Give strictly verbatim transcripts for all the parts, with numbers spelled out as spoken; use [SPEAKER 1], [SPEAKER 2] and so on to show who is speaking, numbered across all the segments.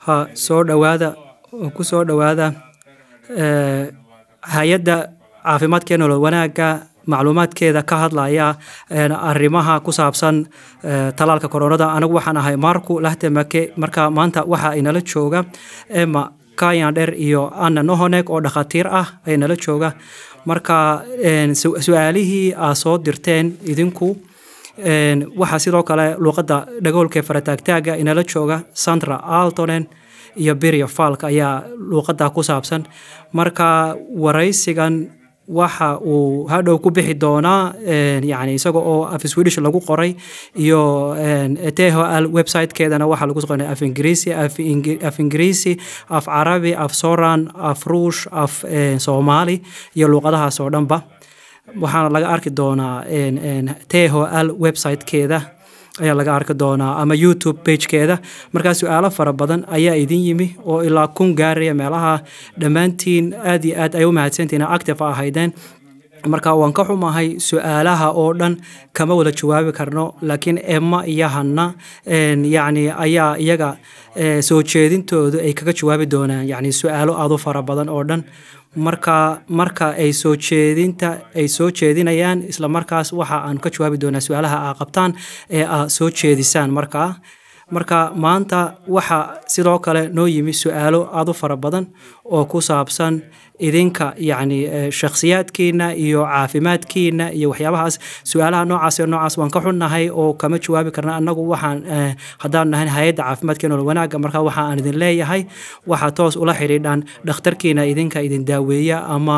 [SPEAKER 1] ha soo dhawaada oo ku soo dhawaada ee hay'adda caafimaadka nolol wanaagga macluumaadkeeda ka hadlaya arrimaha ku saabsan talaalka koronada. anigu waxaan ahay Marku Lahtemake. marka maanta waxa inala jooga Emma Kayander iyo Anna Nohonek oo dhakhaatiir ah ay nala jooga. marka su'aalihii aad soo dirteen idinku waxa sidoo kale luqadda dhagoolka farataagtaaga inala jooga Sandra Altonen iyo Birya Falk ayaa luqadda ku saabsan. marka waraysigan waxa uu hadhow ku bixi doonaa yani isaga oo af Swedish lagu qoray iyo T H L website-keedana waxa lagu qoray af Ingiriisi af Ingiriisi af Carabi af Soran af Ruush af Soomaali iyo luqadahaas oo dhanba waxaana laga arki doonaa T H L website-keeda ayaa laga arki doonaa ama YouTube page-keeda. markaa su'aalo fara badan ayaa idin yimi oo ilaa kun gaaraya meelaha dhammaantiin aad iyo aad ay u mahadsantihiin active ahaydeen. marka waan ka xumahay su'aalaha oo dhan kama wada jawaabi karno laakiin Emma iyo Hanna yani ayaa iyaga soo jeedintoodu ay kaga jawaabi doonaan yani su'aalo aad u fara badan oo dhan. marka marka ay soo jeedinta ay soo jeedinayaan isla markaas waxa aan ka jawaabi doonaa su'aalaha aad qabtaan ee aad soo jeedisaan. marka marka maanta waxa sidoo kale noo yimi su'aalo aad u fara badan oo ku saabsan idinka yani shakhsiyaadkiina iyo caafimaadkiina iyo waxyaabahaas. su'aalaha noocaas iyo noocaas waan ka xunnahay oo kama jawaabi karna. annagu waxaan haddaan nahay hay'adda caafimaadka nolol wanaagga marka waxa aan idin leeyahay waxa toos ula xiriidhaan dhakhtarkiina idinka idin daaweeya ama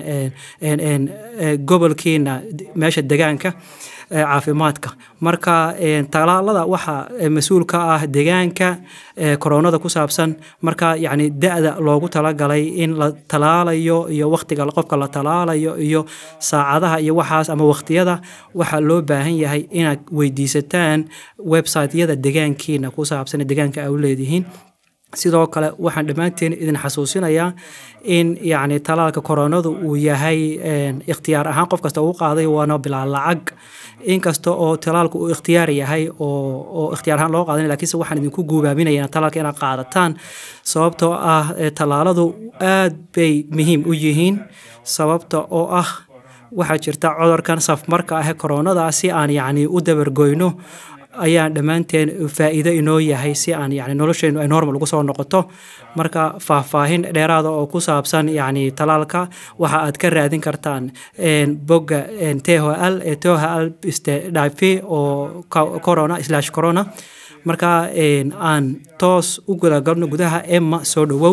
[SPEAKER 1] gobolkiina meesha deegaanka caafimaadka. marka talaalada waxa mas'uul ka ah deegaanka koronada ku saabsan. marka yani da'da loogu talagalay in la talaalayo iyo waqtiga qofka la talaalayo iyo saacadaha iyo waxaas ama waqtiyada waxa loo baahan yahay inaad weydiisataan website-yada deegaankiina ku saabsan deegaanka ay u leedihiin. sidoo kale waxaan dhammaanteen idin xasuusinayaa in yani talaalka koronadu uu yahay ikhtiyaar ahaan qof kasta uu qaaday waana bilaa lacag. inkasta oo talaalku uu ikhtiyaar yahay oo oo ikhtiyaar ahaan loo qaadan laakiin waxaan idinku guubaabinayaa talaalka inaad qaadataan sababtoo ah talaaladu aad bay muhiim u yihiin sababta oo ah waxa jirta cudurkan safmarka ah koronada si aan yani u dabargoyno ayaan dhammaanteen faa'iido inoo yahay si aan yani nolosheenu ay normal ugu soo noqoto. marka faahfaahin dheeraada oo ku saabsan yani talaalka waxa aad ka raadin kartaan bogga T H L T H L dafi oo corona slash corona. marka aan toos u gudagalno gudaha Emma soo dhawow.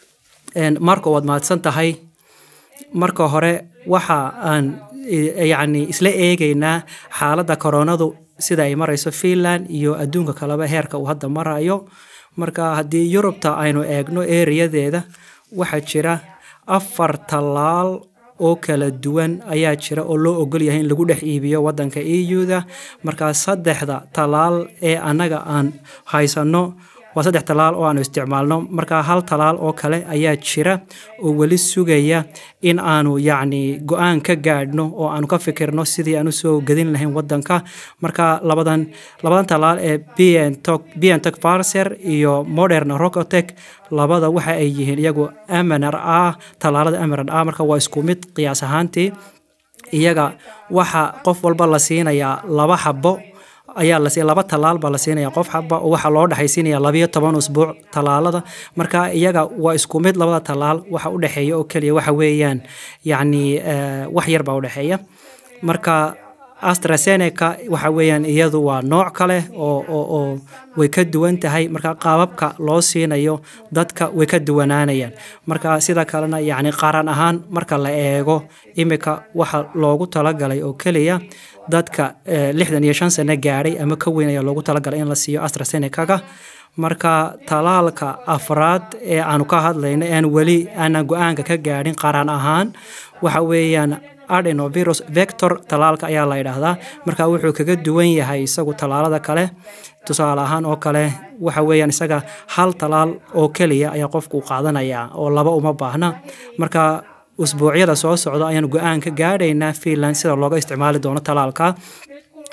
[SPEAKER 1] marka waad mahadsan tahay. marka hore waxa aan yani isla eegaynaa xaaladda koronadu sida ay marayso Finland iyo adduunka kaleba heerka uu hadda marayo. marka haddii Yurubta aynu eegno ereyadeeda waxa jira afar talaal oo kala duwan ayaa jira oo loo ogol yahay in lagu dhex iibiyo wadanka E U-da. marka saddexda talaal ee anaga aan haysano waa saddex talaal oo aan isticmaalno. marka hal talaal oo kale ayaa jira oo wali sugaya in aanu yani go'aan ka gaadhno oo aanu ka fikirno sidii aanu soo gadin lahayn wadanka. marka labadan labadan talaal ee BioNTech Pfizer iyo Moderna Rocketech labada waxa ay yihiin iyagu M R N A talaalada M R N A marka waa isku mid qiyaas ahaantii. iyaga waxa qof walba la siinayaa laba xabo ayaa la siiyay laba talaal ba la siinaya qof xabba oo waxa loo dhaxaysiinaya laba iyo toban usbuuc talaalada. marka iyaga waa isku mid labada talaal waxa u dhaxeeya oo kaliya waxa weeyaan yani wax yar baa u dhaxeeya. marka AstraZeneca waxa weeyaan iyadu waa nooc kale oo oo way ka duwan tahay. marka qaababka loo siinayo dadka way ka duwanaanayaan. marka sida kalena yani qaran ahaan marka la eego imika waxa loogu talagalay oo kaliya dadka lixdan iyo shan sano gaaray ama ka weyn ayaa loogu talagalay in la siiyo AstraZeneca. marka talaalka afraad ee aanu ka hadlayno aan wali aan go'aanka ka gaadhin qaran ahaan waxa weeyaan adenovirus vector talaalka ayaa la yiraahdaa. marka wuxuu kaga duwan yahay isagu talaalada kale. tusaale ahaan oo kale waxa weeyaan isaga hal talaal oo kaliya ayaa qofku qaadanaya oo laba uma baahna. marka usbuucyada soo socda ayaan go'aan ka gaadhaynaa Finland sida looga isticmaali doono talaalka.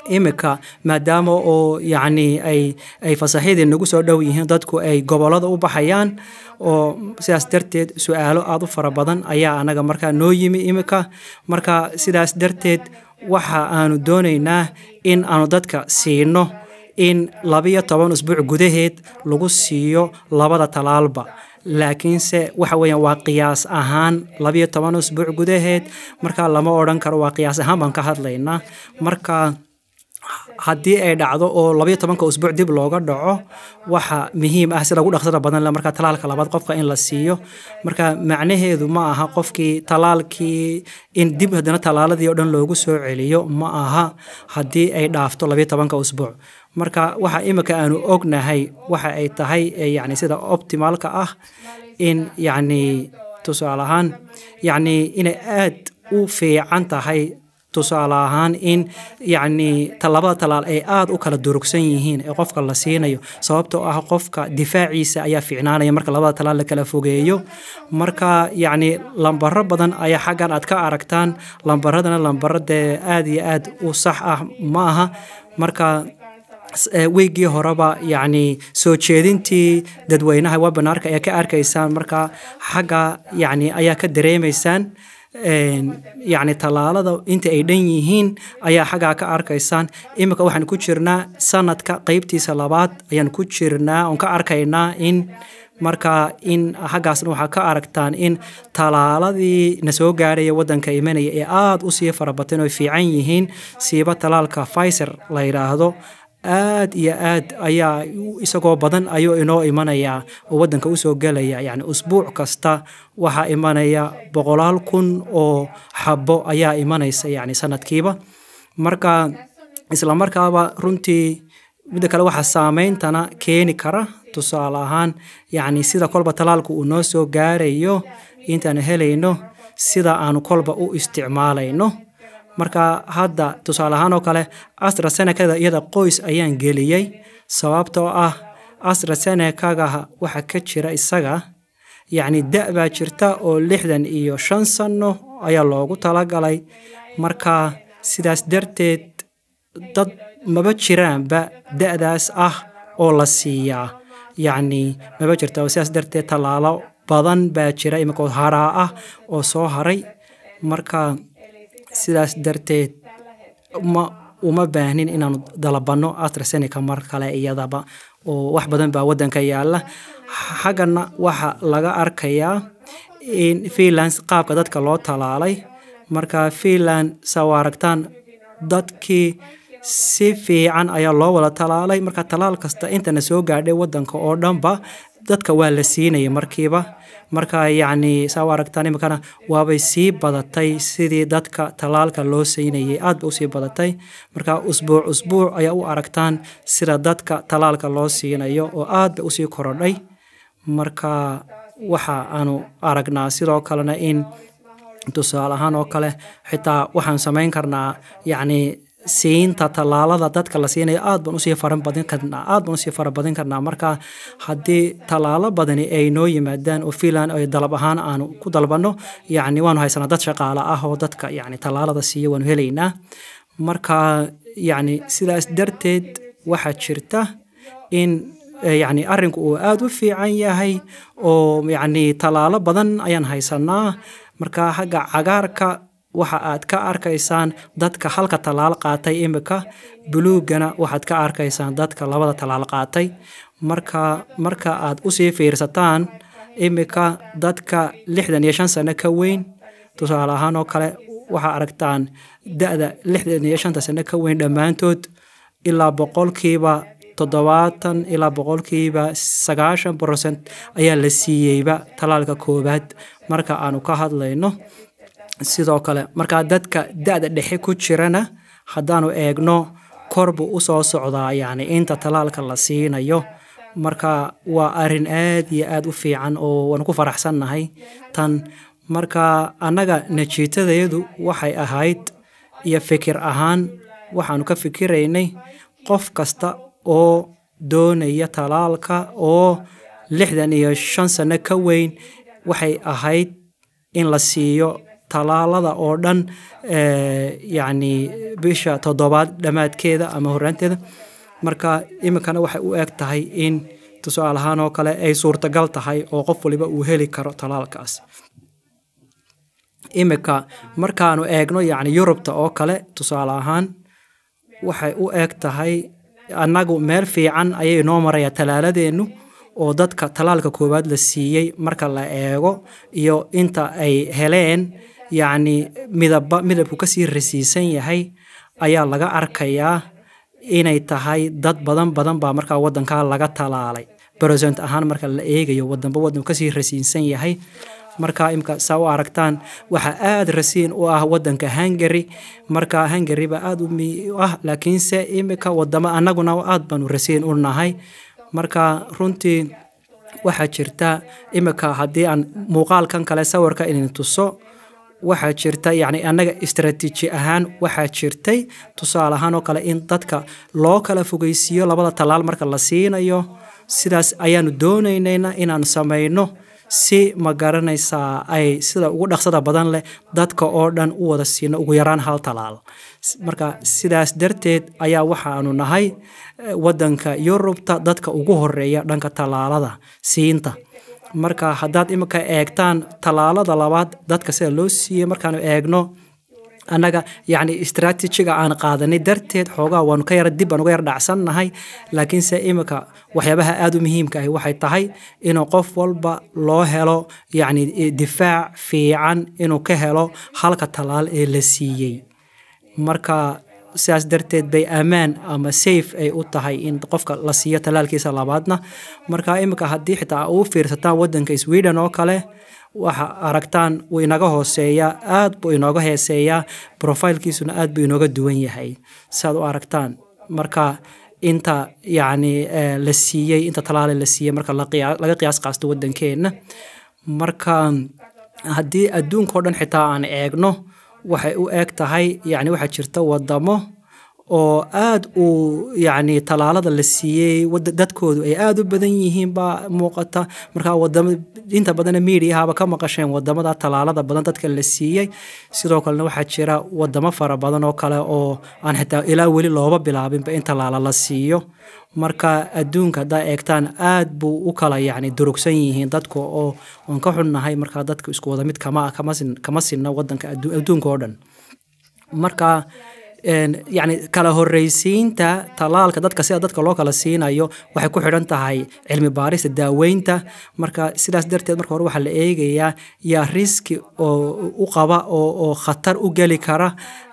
[SPEAKER 1] imika maadaama oo yacni ay ay fasaxyadii nagu soo dhow yihiin dadku ay gobolada u baxayaan oo sidaas darteed su'aalo aad u fara badan ayaa anaga markaa noo yimi imika marka sidaas darteed waxa aanu doonaynaa in aanu dadka siino in labiyo toban usbuuc gudaheed lagu siiyo labada talaalba laakiinse waxa weeyaan waa qiyaas ahaan labiyo toban usbuuc gudaheed marka lama odhan karo waa qiyaas ahaan baan ka hadlaynaa marka haddii ay dhacdo oo labiyo tobanka usbuuc dib looga dhaco waxa muhiim ah sida ugu dhaqsada badan marka talaalka labaad qofka in la siiyo marka macnaheedu ma aha qofkii talaalkii in dib haddana talaaladii oo dhan loogu soo celiyo ma aha haddii ay dhaafto labiyo tobanka usbuuc marka waxa imika aanu ognahay waxa ay tahay yacni sida optimalka ah in yacni tusaale ahaan yacni inay aad u fiican tahay tusaale ahaan in yacni talabada talaal ay aad u kala durugsan yihiin ee qofka la siinayo sababtoo ah qofka difaaciisa ayaa fiicnaanaya marka labada talaal la kala fogeeyo marka yacni lambaro badan ayaa xaggan aad ka aragtaan lambaradana lambaradee aad iyo aad u sax ah ma aha marka weygii horeba yacni soo jeedintii dadweynaha webinaarka ayaa ka arkaysaan marka xagga yacni ayaa ka dareemaysaan yacni talaalada inta ay dhan yihiin ayaa xaggaa ka arkaysaan imika waxaan ku jirnaa sanadka qaybtiisa labaad ayaan ku jirnaa oon ka arkaynaa in marka in xaggaasna waxaa ka aragtaan in talaaladii na soo gaaraya waddanka imanaya ee aad u sii farabateen oo fiican yihiin siiba talaalka Pfizer la yiraahdo aad iyo aad ayaa isagoo badan ayuu inoo imanaya oo waddanka u soo galaya yacni usbuuc kasta waxaa imanaya boqolaal kun oo xabo ayaa imanaysa yacni sanadkiiba marka isla markaaba runtii midda kale waxa saameyntana keeni kara tusaale ahaan yacni sida kolba talaalku uu noo soo gaarayo intaan helayno sida aanu kolba u isticmaalayno marka hadda tusaale ahaan oo kale AstraZeneca iyada qoys ayaan geliyay sababtoo ah AstraZeneca waxa ka jira isaga yacni da' baa jirta oo lixdan iyo shan sano ayaa loogu talagalay marka sidaas darteed dad maba jiraanba da'daas ah oo la siiyaa yacni maba jirta oo sidaas darteed talaalo badan baa jira imika haraa ah oo soo haray marka sidaas darteed ma uma baahnin inaanu dalabano AstraZeneca mar kale iyadaba oo wax badan baa waddanka yaala xaggana waxa laga arkayaa in Finland qaabka dadka loo talaalay marka Finland soo aragtaan dadkii si fiican ayaa loo wada talaalay marka talaal kasta intana soo gaadhay waddanka oo dhanba dadka waa la siinayay markiiba marka yacni soo aragtaan imikana waabay sii badatay sidii dadka talaalka loo siinayay aad bay usii badatay marka usbuuc usbuuc ayaa u aragtaan sida dadka talaalka loo siinayo oo aad bay usii korodhay marka waxa aanu aragnaa sidoo kalena in tusaale ahaan oo kale xitaa waxaan samayn karnaa yacni siinta talaalada dadka la siinayo aad baan usii faran badin karnaa aad baan usii fara badin karnaa marka haddii talaalo badani ay noo yimaadaan oo Finland ay dalab ahaan aanu ku dalbano yacni waanu haysanaa dad shaqaale ah oo dadka yacni talaalada siiya waanu helaynaa marka yacni sidaas darteed waxaa jirta in yacni arrinku uu aad u fiican yahay oo yacni talaalo badan ayaan haysanaa marka xagga cagaarka waxa aad ka arkaysaan dadka halka talaal qaatay imika buluugana waxaad ka arkaysaan dadka labada talaal qaatay marka marka aad u sii fiirsataan imika dadka lixdan iyo shan sano ka weyn tusaale ahaan oo kale waxa aragtaan da'da lixdan iyo shan sano ka weyn dhammaantood ilaa boqolkiiba toddobaatan ilaa boqolkiiba sagaashan percent ayaa la siiyeyba talaalka koowaad marka aanu ka hadlayno sidoo kale marka dadka da'da dhexe ku jirana haddaanu eegno korbu u soo socdaa yacni inta talaalka la siinayo marka waa arrin aad iyo aad u fiican oo waan ku faraxsannahay tan marka annaga natiijadayadu waxay ahayd iyo fikir ahaan waxaanu ka fikiraynay qof kasta oo doonaya talaalka oo lixdan iyo shan sano ka weyn waxay ahayd in la siiyo talaalada oo dhan yacni bisha toddobaad dhammaadkeeda ama horraanteeda marka iminkana waxay u eg tahay in tusaale ahaan oo kale ay suurtagal tahay oo qof waliba uu heli karo talaalkaas iminka markaanu eegno yacni Yurubta oo kale tusaale ahaan waxay u eg tahay annagu meel fiican ayay noo maraya talaaladeennu oo dadka talaalka koowaad la siiyey marka la eego iyo inta ay heleen yacni midaba midabku ka sii rasiisan yahay ayaa laga arkayaa inay tahay dad badan badan baa markaa waddanka laga talaalay percent ahaan marka la eegayo waddanba waddanku ka sii rasiisan yahay marka imka saa u aragtaan waxa aad rasiin u ah waddanka Hungary marka Hungary ba aad u ah laakiinse imika wadamo annaguna aad banu rasiin u nahay marka runtii waxa jirta imika haddii aan muuqaalkan kale sawirka inaan tuso waxa jirta yacni annaga istaraatiiji ahaan waxa jirtay tusaale ahaan oo kale in dadka loo kala fogeysiyo labada talaal marka la siinayo sidaas ayaanu doonaynayna inaan samayno si ma garanaysaa ay sida ugu dhaqsada badan leh dadka oo dhan u wada siino ugu yaraan hal talaal marka sidaas darteed ayaa waxaanu nahay waddanka Yurubta dadka ugu horeeya dhanka talaalada siinta marka haddaad imika eegtaan talaalada labaad dadka sida loo siiyey markaanu eegno annaga yacni istaraatiijiga aan qaadanay darteed xoogaa waanu ka yara dib aan uga yara dhacsannahay laakiinse imika waxyaabaha aad u muhiimka ah waxay tahay inuu qof walba loo helo yacni difaac fiican inuu ka helo halka talaal ee la siiyey marka sidaas darteed bay ammaan ama safe ay u tahay in qofka la siiyo talaalkiisa labaadna marka imika haddii xitaa u fiirsataan waddanka Sweden oo kale waxa aragtaan uu inaga hooseeyaa aad buu inooga heeseeyaa profilekiisuna aad buu inooga duwan yahay saad u aragtaan marka inta yacni la siiyey inta talaale la siiyey marka laga qiyaas qaasto waddankeena marka haddii adduunka oo dhan xitaa aan eegno waxay u eg tahay yacni waxa jirta wadamo oo aad u yacni talaalada la siiyey dadkoodu ay aad u badan yihiin baa muuqata marka wadamo inta badan meediyaha ka maqasheen wadamada talaalada badan dadka la siiyey sidoo kale waxa jira wadamo fara badan oo kale oo aan xitaa ilaa weli looba bilaabin in talaala la siiyo marka adduunka haddaa eegtaan aad buu u kala yacni durugsan yihiin dadku oo aan ka xunnahay marka dadku isku wada mid kama kama sinna waddanka adduunka oo dhan marka yacni kala horreysiinta talaalka dadka sida dadka loo kala siinayo waxay ku xidhan tahay cilmi baarista daaweynta marka sidaas darteed marka hore waxaa la eegayaa yaa riski oo u qaba oo oo khatar u geli kara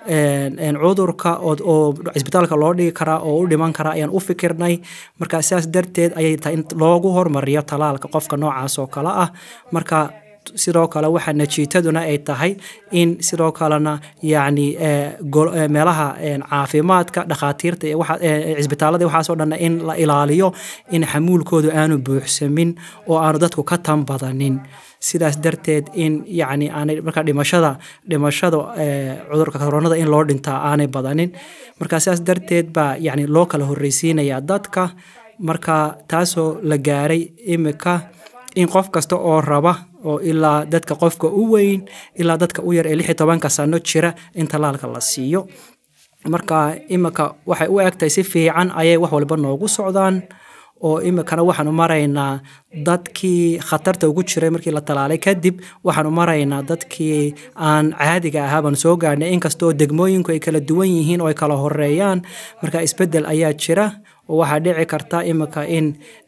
[SPEAKER 1] cudurka oo isbitaalka loo dhigi karaa oo u dhiman kara ayaan u fikirnay marka sidaas darteed ayay tahay in loogu hormariyo talaalka qofka noocaas oo kale ah marka sidoo kale waxa natiijaduna ay tahay in sidoo kalena yacni meelaha caafimaadka dhakhaatiirta iyo waxa isbitaalada waxaas oo dhan in la ilaaliyo in xamuulkoodu aanu buuxsamin oo aanu dadku ka tan badanin sidaas darteed in yacni aanay marka dhimashada dhimashada cudurka koronada in loo dhintaa aanay badanin marka sidaas darteed baa yacni loo kala horreysiinayaa dadka marka taasoo la gaaray imika in qof kasta oo raba oo ilaa dadka qofka u weyn ilaa dadka u yar ee lix iyo tobanka sano jira in talaalka la siiyo marka imika waxay u egtahay si fiican ayay wax walba noogu socdaan oo imikana waxaanu maraynaa dadkii khatarta ugu jiray markii la talaalay kadib waxaanu maraynaa dadkii aan caadiga ahaa baan soo gaarnay inkastoo degmooyinku ay kala duwan yihiin oo ay kala horeeyaan marka isbeddel ayaa jira oo waxaa dhici karta imika in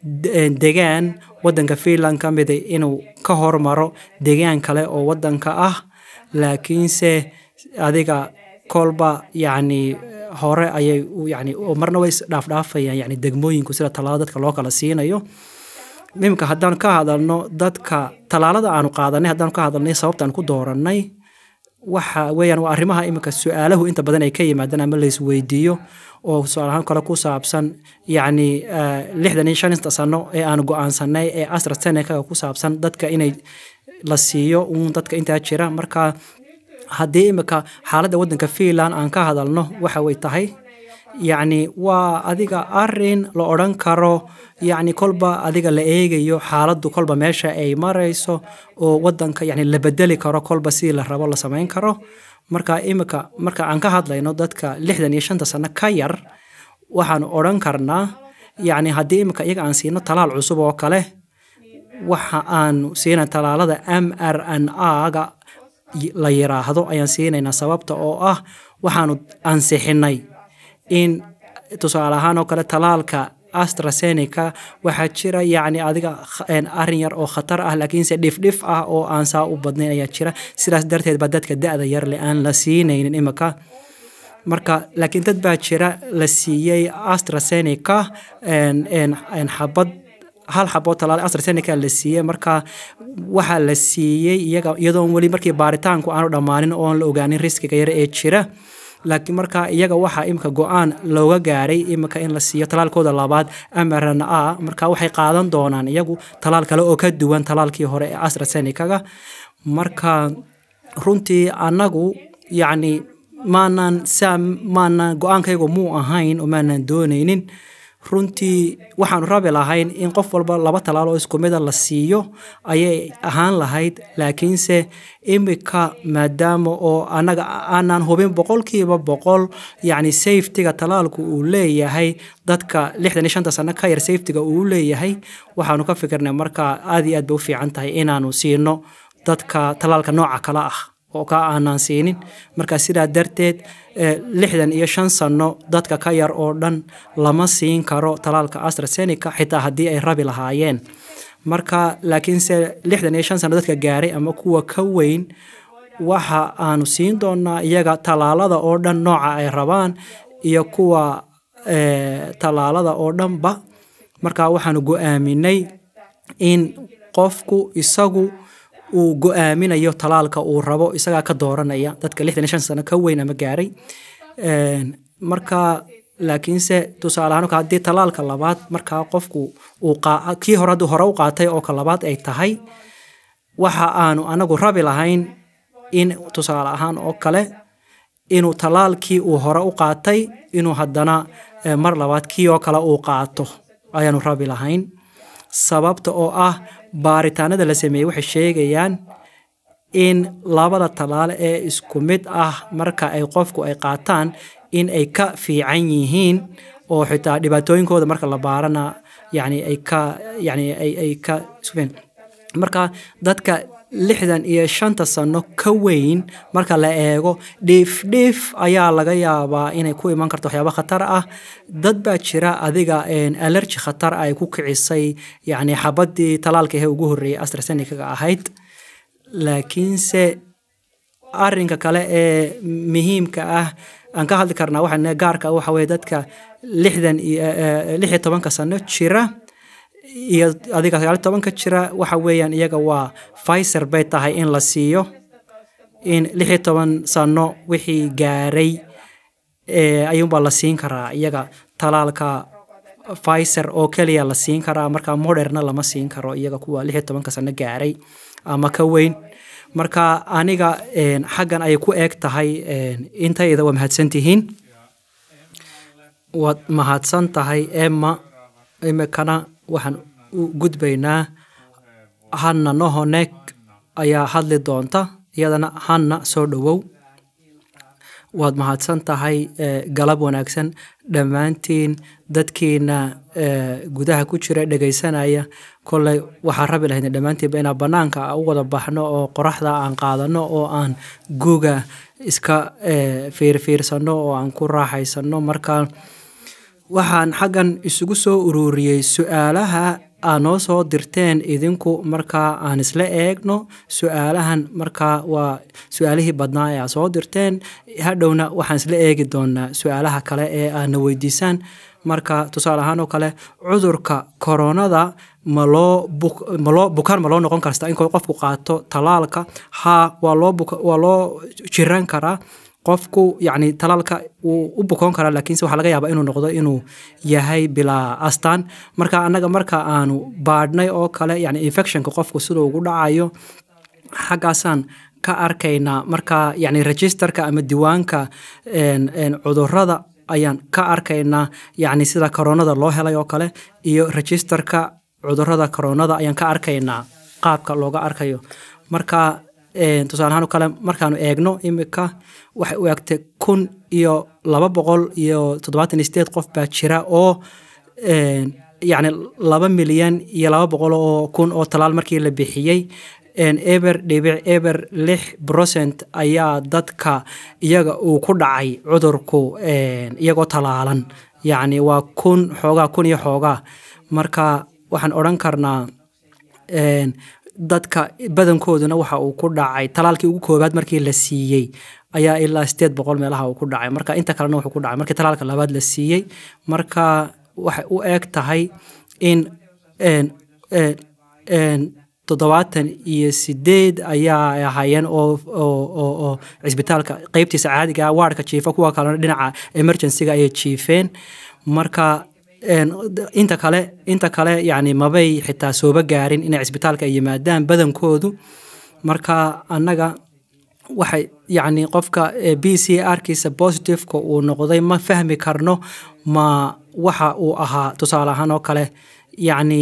[SPEAKER 1] degaan waddanka Finland ka mid inuu ka hormaro degaan kale oo waddanka ah laakiinse adiga kolba yacni hore ayay yacni marna way dhaafdhaafayaan yacni degmooyinku sida talaalada dadka loo kala siinayo imika haddaan ka hadalno dadka talaalada aanu qaadanay haddaan ka hadalnay sababtaan ku doorannay waxa weeyaan waa arrimaha imika su'aalahu inta badan ay ka yimaadaan ama la isweydiiyo oo su'aalahan kale ku saabsan yacni lixdan iyo shan sano ee aan go'aansanay ee AstraZeneca ku saabsan dadka inay la siiyo uun dadka intaa jira marka haddii imika xaaladda waddanka Finland aan ka hadalno waxa way tahay يعني وأديك أرين لأوران كارو يعني كلبا أديك لأيجيو حالد كلبا ماشى أي مريسو وودن يعني اللي بدلي كارو كلبا سيل الرب الله سمعين كارو مركا إمك مركا عنك هذا لأنه دتك لحدن يشنت سنة كير وحن أوران كرنا يعني هدي إمك إيج عن سينو طلال عصوب وكله وحن سينا طلال هذا إم آر إن إيه la yiraahdo ayaan siinayna sababta oo ah waxaanu ansixinay in tusaale ahaan oo kale talaalka AstraZeneca waxa jira yani adiga arin yar oo khatar ah laakiin se dhif dhif ah oo aan saa u badnayn ayaa jira sidaas darteed ba dadka da'da yar le aan la siinaynin imaka marka laakiin dad baa jira la siiyay AstraZeneca en en en xabad hal xaboo talaal AstraZeneca la siiyay marka waxa la siiyay iyaga iyadoo wali markii baaritaanku aanu dhamaanin oo la ogaanin riskiga yar ee jira laakiin marka iyaga waxa imka go'aan looga gaaray imka in la siiyo talaalkooda labaad M R N A marka waxay qaadan doonaan iyagu talaal kale oo ka duwan talaalkii hore ee AstraZeneca marka runtii anagu yani maanan sam maanan go'aankaygu muu ahayn oo maanan doonaynin runtii waxaan rabi lahayn in qof walba laba talaal oo isku mid ah la siiyo ayay ahaan lahayd laakiinse imika maadaama oo anaga aanan hubin boqolkiiba boqol yani safety-ga talaalku uu leeyahay dadka lixdan iyo shan sano ka yar safety-ga uu leeyahay waxaanu ka fikirnay marka aad iyo aad bay u fiican tahay inaanu siino dadka talaalka nooca kala ah oo ka aanan siinin marka sidaa darteed lixdan iyo shan sano dadka ka yar oo dhan lama siin karo talaalka AstraZeneca xitaa haddii ay rabi lahaayeen marka laakiinse lixdan iyo shan sano dadka gaaray ama kuwa ka weyn waxa aanu siin doonaa iyaga talaalada oo dhan nooca ay rabaan iyo kuwa talaalada oo dhanba marka waxaanu go'aaminay in qofku isagu uu go'aaminayo talaalka uu rabo isaga ka dooranaya dadka lixdan iyo shan sano ka weyn ama gaaray een marka laakiinse tusaale ahaan haddii talaalka labaad marka qofku uu kii hore hore u qaatay oo ka labaad ay tahay waxa aanu anagu rabi lahayn in tusaale ahaan oo kale inuu talaalkii uu hore u qaatay inuu haddana mar labaad kii oo kale uu qaato ayaanu rabi lahayn sababta oo ah baaritaanada la sameeyay waxay sheegayaan in labada talaal ee isku mid ah marka ay qofku ay qaataan in ay ka fiican yihiin oo xitaa dhibaatooyinkooda marka la baarana yani ay ka yani ay ay ka isbeen marka dadka lixdan iyo shan sano ka weyn marka la eego dhif dhif ayaa laga yaabaa inay ku iman karto waxyaabo khatar ah dad baa jira adiga een allergy khatar ay ku kicisay yani xabadii talaalka ee ugu horeeyay AstraZeneca ahayd laakiinse arinka kale ee muhiimka ah aan ka hadli karnaa waxa gaarka waxa weey dadka lixdan iyo lix iyo toban sano jira iyo adiga sagaal iyo toban ka jira waxa weeyaan iyaga waa Pfizer bay tahay in la siiyo in lix iyo toban sano wixii gaaray ee ayuunba la siin karaa iyaga talaalka Pfizer oo kaliya la siin karaa marka Moderna lama siin karo iyaga kuwa lix iyo toban sano gaaray ama ka weyn marka aniga een xagan ay ku eeg tahay een intayda waa mahadsantihiin waad mahadsan tahay Emma imekana waxaan u gudbaynaa Hanna Nohonek ayaa hadli doonta iyadana Hanna soo dhawow waad mahadsan tahay galab wanaagsan dhammaantiin dadkiina gudaha ku jira dhageysanaya kollay waxa rabi lahayn dhammaantiin inaan banaanka u wada baxno oo qoraxda aan qaadano oo aan guuga iska fiirfiirsano oo aan ku raaxaysano marka waxaan xagan isugu soo ururiyay su'aalaha aanoo soo dirteen idinku marka aan isla eegno su'aalahan marka waa su'aalihii badnaa ee soo dirteen hadhowna waxaan isla eegi doonaa su'aalaha kale ee aan weydiisan marka tusaale ahaan oo kale cudurka koronada ma loo ma loo bukaan ma loo noqon kartaa in qofku qaato talaalka ha waa loo waa loo jiran karaa qofku yani talaalka uu u bukoon kara laakiin waxa laga yaabaa inuu noqdo inuu yahay bila astaan marka anaga marka aanu baadhnay oo kale yani infectionka qofku sidoo ugu dhacayo xagaasan ka arkayna marka yani registerka ama diiwaanka een een cudurrada ayaan ka arkaynaa yacni sida koronada loo helay oo kale iyo registerka cudurrada koronada ayaan ka arkaynaa qaabka looga arkayo marka tusaale ahaan oo kale markaanu eegno imika waxay u egtay kun iyo laba boqol iyo toddobaatan iyo sideed qof baa jira oo yacni laba milyan iyo laba boqol oo kun oo talaal markii la bixiyey eber dhibic eber lix percent ayaa dadka iyaga uu ku dhacay cudurku iyagoo talaalan yacni waa kun xoogaa kun iyo xoogaa marka waxaan odhan karnaa dadka badankooduna waxa uu ku dhacay talaalkii ugu koobaad markii la siiyey ayaa ilaa sideed boqol meelaha uu ku dhacay marka inta kalena wuxuu ku dhacay markii talaalka labaad la siiyey marka waxay u eg tahay in toddobaatan iyo sideed ayaa ahaayeen oo oo cisbitaalka qaybtiisa caadiga waardka jiifa kuwa kalena dhinaca emergency-ga ayay jiifeen marka inta kale inta kale yacni mabay xitaa sooba gaarin inay cisbitaalka ay yimaadaan badankoodu marka annaga waxay yacni qofka b c r-kiisa positive-ka uu noqday ma fahmi karno ma waxa uu ahaa tusaale ahaan oo kale yacni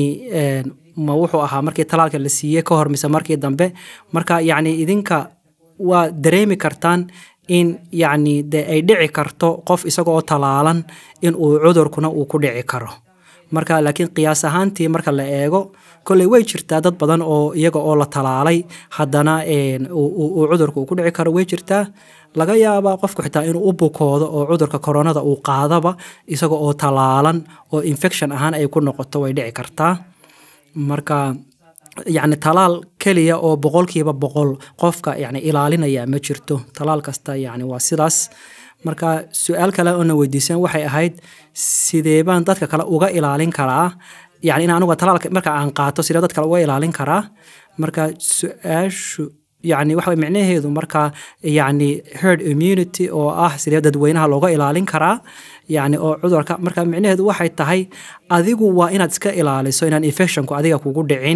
[SPEAKER 1] ma wuxuu ahaa markii talaalka la siiyey ka hor mise markii dambe marka yacni idinka waa dareemi kartaan in yacni dee ay dhici karto qof isaga oo talaalan in uu cudurkuna uu ku dhici karo marka laakiin qiyaas ahaantii marka la eego kolley way jirtaa dad badan oo iyaga oo la talaalay haddana uu cudurka uu ku dhici karo way jirtaa laga yaabaa qofku xitaa inuu u bukoodo oo cudurka koronada uu qaadaba isaga oo talaalan oo infection ahaan ay ku noqoto way dhici kartaa marka yacni talaal keliya oo boqolkiiba boqol qofka yacni ilaalinaya ma jirto talaal kasta yacni waa sidaas marka su-aal kale oo na weydiisan waxay ahayd sidee baan dadka kale uga ilaalin karaa yacni in anuga talaalka marka aan qaato sidee dad kale uga ilaalin karaa marka su-aashu yacni waxa micnaheedu marka yacni herd immunity oo ah sidee dadweynaha looga ilaalin karaa yacni oo cudurka marka micnaheedu waxay tahay adigu waa inaad iska ilaaliso inaan infectionku adiga kugu dhicin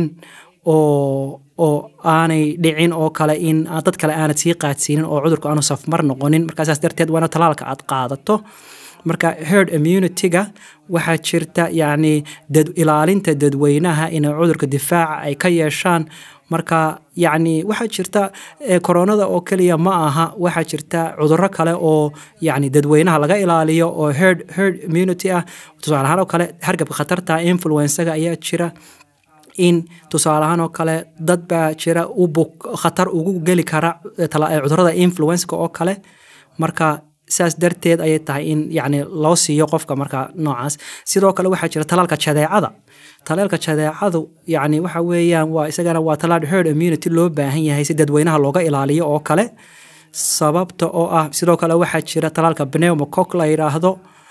[SPEAKER 1] oo oo aanay dhicin oo kale in dad kale aanad sii qaadsiinin oo cudurku aanu safmar noqonin markaasaas darteed waana talaalka aad qaadato marka herd immunity-ga waxaa jirta yacni dad ilaalinta dadweynaha inay cudurka difaaca ay ka yeeshaan marka yacni waxaa jirta koronada oo keliya ma aha waxaa jirta cudurro kale oo yacni dadweynaha laga ilaaliyo oo herd herd immunity ah tusaale ahaan oo kale hargabka khatarta influenza-ga ayaa jira in tusaale ahaan oo kale dad baa jira u buk khatar ugu geli kara cudurrada influenza-ga oo kale marka saas darteed ayay tahay in yacni loo siiyo qofka marka noocaas sidoo kale waxaa jira talaalka jadeecada talaalka jadeecadu yacni waxa weeyaan waa isagana waa talaal herd immunity loo baahan yahay si dadweynaha looga ilaaliyo oo kale sababta oo ah sidoo kale waxaa jira talaalka pneumococ la yidhaahdo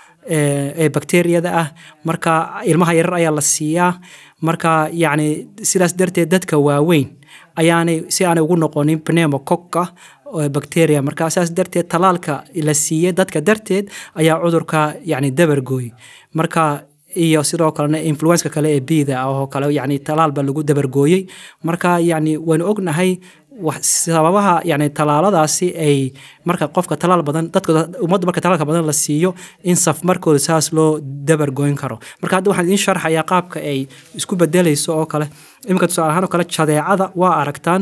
[SPEAKER 1] ee bakteeriyada ah marka ilmaha yarar ayaa la siiyaa marka yacni sidaas darteed dadka waaweyn ayaanay si aanay ugu noqonin pneumococka bacteria marka saas darteed talaalka la siiyey dadka darteed ayaa cudurka yacni dabargooy marka iyo sidoo kalena influenza kale ee bida oo kale yacni talaal baa lagu dabargooyey marka yacni waynu ognahay sababaha yacni talaaladaasi ay marka qofka talaal badan dadka ummadda marka talaalka badan la siiyo in saf markooda saas loo dabargooyn karo marka hadda waxaan idiin sharxayaa qaabka ay isku bedelayso oo kale iminka tusaale ahaan oo kale jadeecada waa aragtaan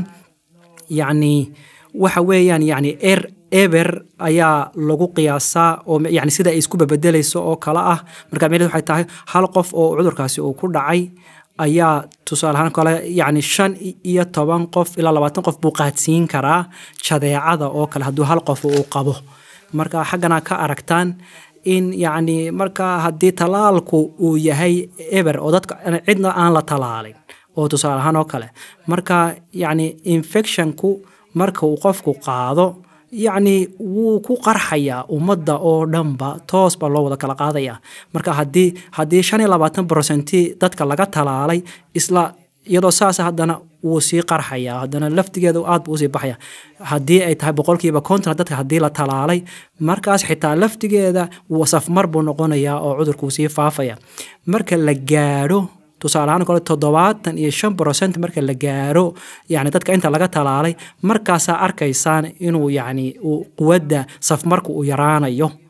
[SPEAKER 1] yacni waxa weeyaan yacni er eber ayaa lagu qiyaasaa oo yacni sida ay isku bedelayso oo kale ah marka meel waxay tahay hal qof oo cudurkaasi uu ku dhacay ayaa tusaale ahaan kale yacni shan iyo toban qof ilaa labaatan qof buu qaadsiin karaa jadeecada oo kale hadduu hal qof uu qabo marka xaggana ka aragtaan in yacni marka haddii talaalku uu yahay eber oo dadka cidna aan la talaalin oo tusaale ahaan oo kale marka yacni infectionku marka uu qofku qaado yacni wuu ku qarxayaa ummadda oo dhanba toos baa loo wada kala qaadayaa marka haddii haddii shan iyo labaatan percenti dadka laga talaalay isla iyadoo saasa haddana wuu sii qarxayaa haddana laftigeeda aad buu usii baxaya haddii ay tahay boqolkiiba konton dadka haddii la talaalay markaas xitaa laftigeeda wuu safmar buu noqonayaa oo cudurkuu sii faafaya marka la gaadho tusaale ahaan kale toddobaatan iyo shan percent marka la gaaro yacni dadka inta laga talaalay markaasaa arkaysaan inuu yacni quwadda safmarku uu yaraanayo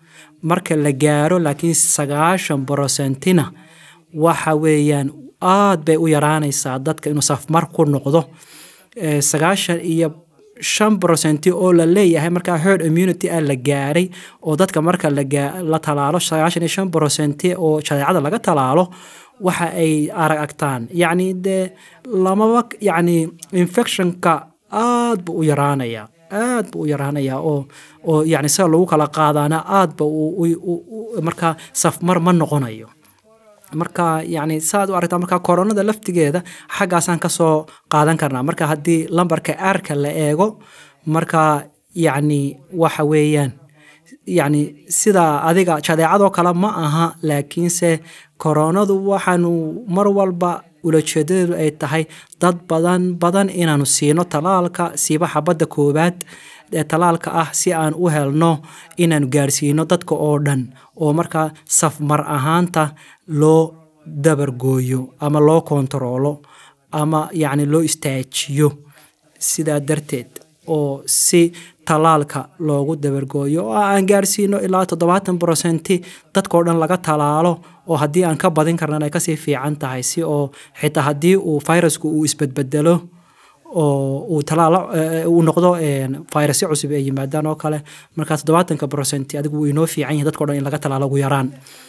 [SPEAKER 1] marka la gaaro laakiin sagaashan borosentina waxa weeyaan aad bay u yaraanaysaa dadka inuu safmar ku noqdo sagaashan iyo shan borosenty oo la leeyahay marka herd immunity ah la gaaray oo dadka marka la la talaalo sagaashan iyo shan borosenty oo jadeecada laga talaalo waxa ay aragtaan yacni de lamaba yacni infectionka aad buu u yaraanayaa aad buu u yaraanayaa oo oo yacni sida lagu kala qaadaana aad ba marka safmar ma noqonayo marka yacni saad u aragtaa marka koronada laftigeeda xaggaasaan ka soo qaadan karnaa marka haddii lambarka aarka la eego marka yacni waxa weeyaan yacni sida adiga jadeecadoo kale ma aha laakiinse koronadu waxaanu mar walba ulajeedadeedu ay tahay dad badan badan inaanu siino talaalka siiba xabadda koowaad ee talaalka ah si aan u helno inaanu gaarsiino dadka oo dhan oo markaa safmar ahaanta loo dabargooyo ama loo kontaroolo ama yacni loo istaajiyo sidaa darteed oo si talaalka loogu dabargooyo oo aan gaarsiino ilaa toddobaatan borosenty dadkao dhan laga talaalo oo haddii aan ka badin karnan ay kasii fiican tahay si oo xitaa haddii uu fayrasku uu isbedbedelo oo uu talaalo uu noqdo fayrasyo cusub ay yimaadaan oo kale markaa toddobaatanka borosenty adigu wuu inoo fiican yahay dadkao dhan in laga talaalo ugu yaraan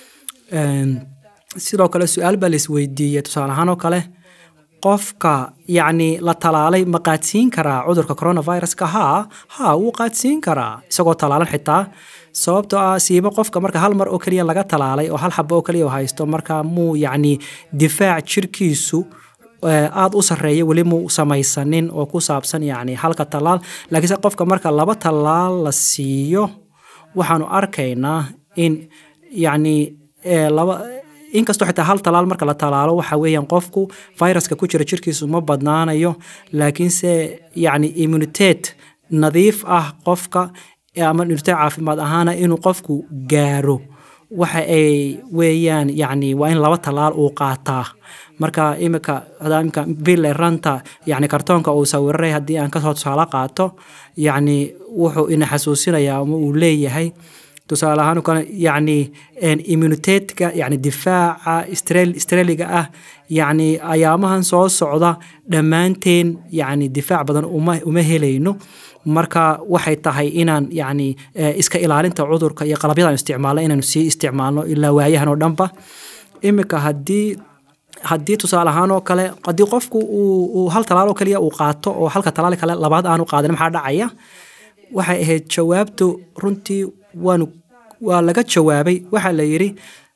[SPEAKER 1] sidoo kale su-aal baa la isweydiiyey tusaale ahaan oo kale qofka yacni la talaalay ma qaadsiin karaa cudurka coronaviruska haa haa wuu qaadsiin karaa isagoo talaalan xitaa sababtoo ah siiba qofka marka hal mar oo keliya laga talaalay oo hal xabo oo keliya haysto marka muu yacni difaac jirkiisu aad u sarreeya weli muu samaysanin oo ku saabsan yacni halka talaal laakiinse qofka marka laba talaal la siiyo waxaanu arkaynaa in yacni laba inkastoo xitaa hal talaal marka la talaalo waxa weeyaan qofku viruska ku jira jirkiisu ma badnaanayo laakiinse yacni immunitete nadiif ah qofka ama immunitete caafimaad ahaana inuu qofku gaaro waxa ay weeyaan yacni waa in laba talaal uu qaataa marka imika imika bille ranta yacni kartoonka uu sawiray haddii aan kasoo tusaale qaato yacni wuxuu ina xasuusinayaa ama uu leeyahay tusaale ahaan kale yacni immunitetka yacni difaaca Australia ah yacni ayaamahan soo socda dhammaanteen yacni difaac badan uma uma helayno marka waxay tahay inaan yacni iska ilaalinta cudurka iyo qalabyadan isticmaalno inaanu sii isticmaalno ilaa waayahan oo dhanba imika haddii haddii tusaale ahaan oo kale haddii qofku uu hal talaal oo kaliya uu qaato oo halka talaal kale labaad aanu qaadin maxaa dhacaya waxay ahayd jawaabtu runtii waanu waa laga jawaabay waxa la yiri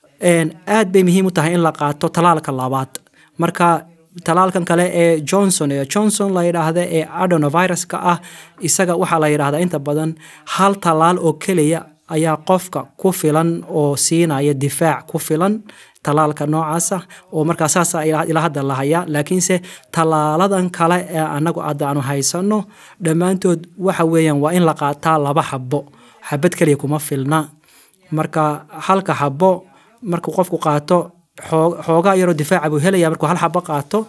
[SPEAKER 1] aad bay muhiim u tahay in la qaato talaalka labaad marka talaalkan kale ee Johnson ee Johnson la yiraahdo ee adenoviruska ah isaga waxa la yiraahdaa inta badan hal talaal oo kaliya ayaa qofka ku filan oo siinaya difaac ku filan talaalka noocaas ah oo markaa saas ilaa hadda la hayaa laakiinse talaaladan kale ee anagu aanu haysano dhammaantood waxa weeyaan waa in la qaataa laba xabo xabad kaliya kuma filna marka halka xabo markuu qofku qaato xoogaa yaroo difaaca buu helayaa markuu hal xabo qaato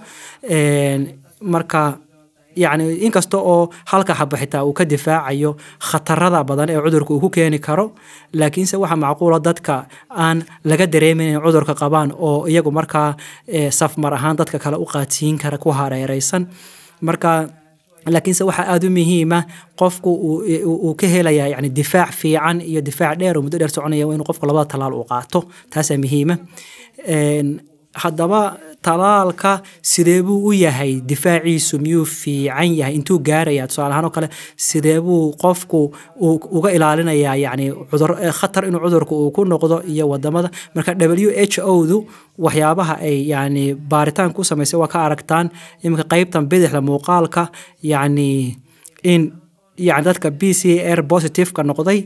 [SPEAKER 1] marka yacni inkasta oo halka xabo xitaa uu ka difaacayo khatarada badan ee cudurka uu ku keeni karo laakiinse waxa macquula dadka aan laga dareemin in cudurka qabaan oo iyagu markaa safmar ahaan dadka kale u qaadsiin kara ku hareeraysan marka laakiinse waxa aad u muhiima qofku uu ka helayaa yacni difaac fiican iyo difaac dheer oo muddo dheer soconaya inuu qofku labada talaal uu qaato taasaa muhiima haddaba talaalka sidee buu u yahay difaaciisu miyuu fiican yahay intuu gaaraya tusaale ahaan oo kale sidee buu qofku uga ilaalinayaa yacni cudur khatar inuu cudurku uu ku noqdo iyo wadamada marka W H O du waxyaabaha ay yacni baaritaan ku samaysay waa ka aragtaan iminka qaybtan bidixda muuqaalka yacni in yacni dadka B C R positive ka noqday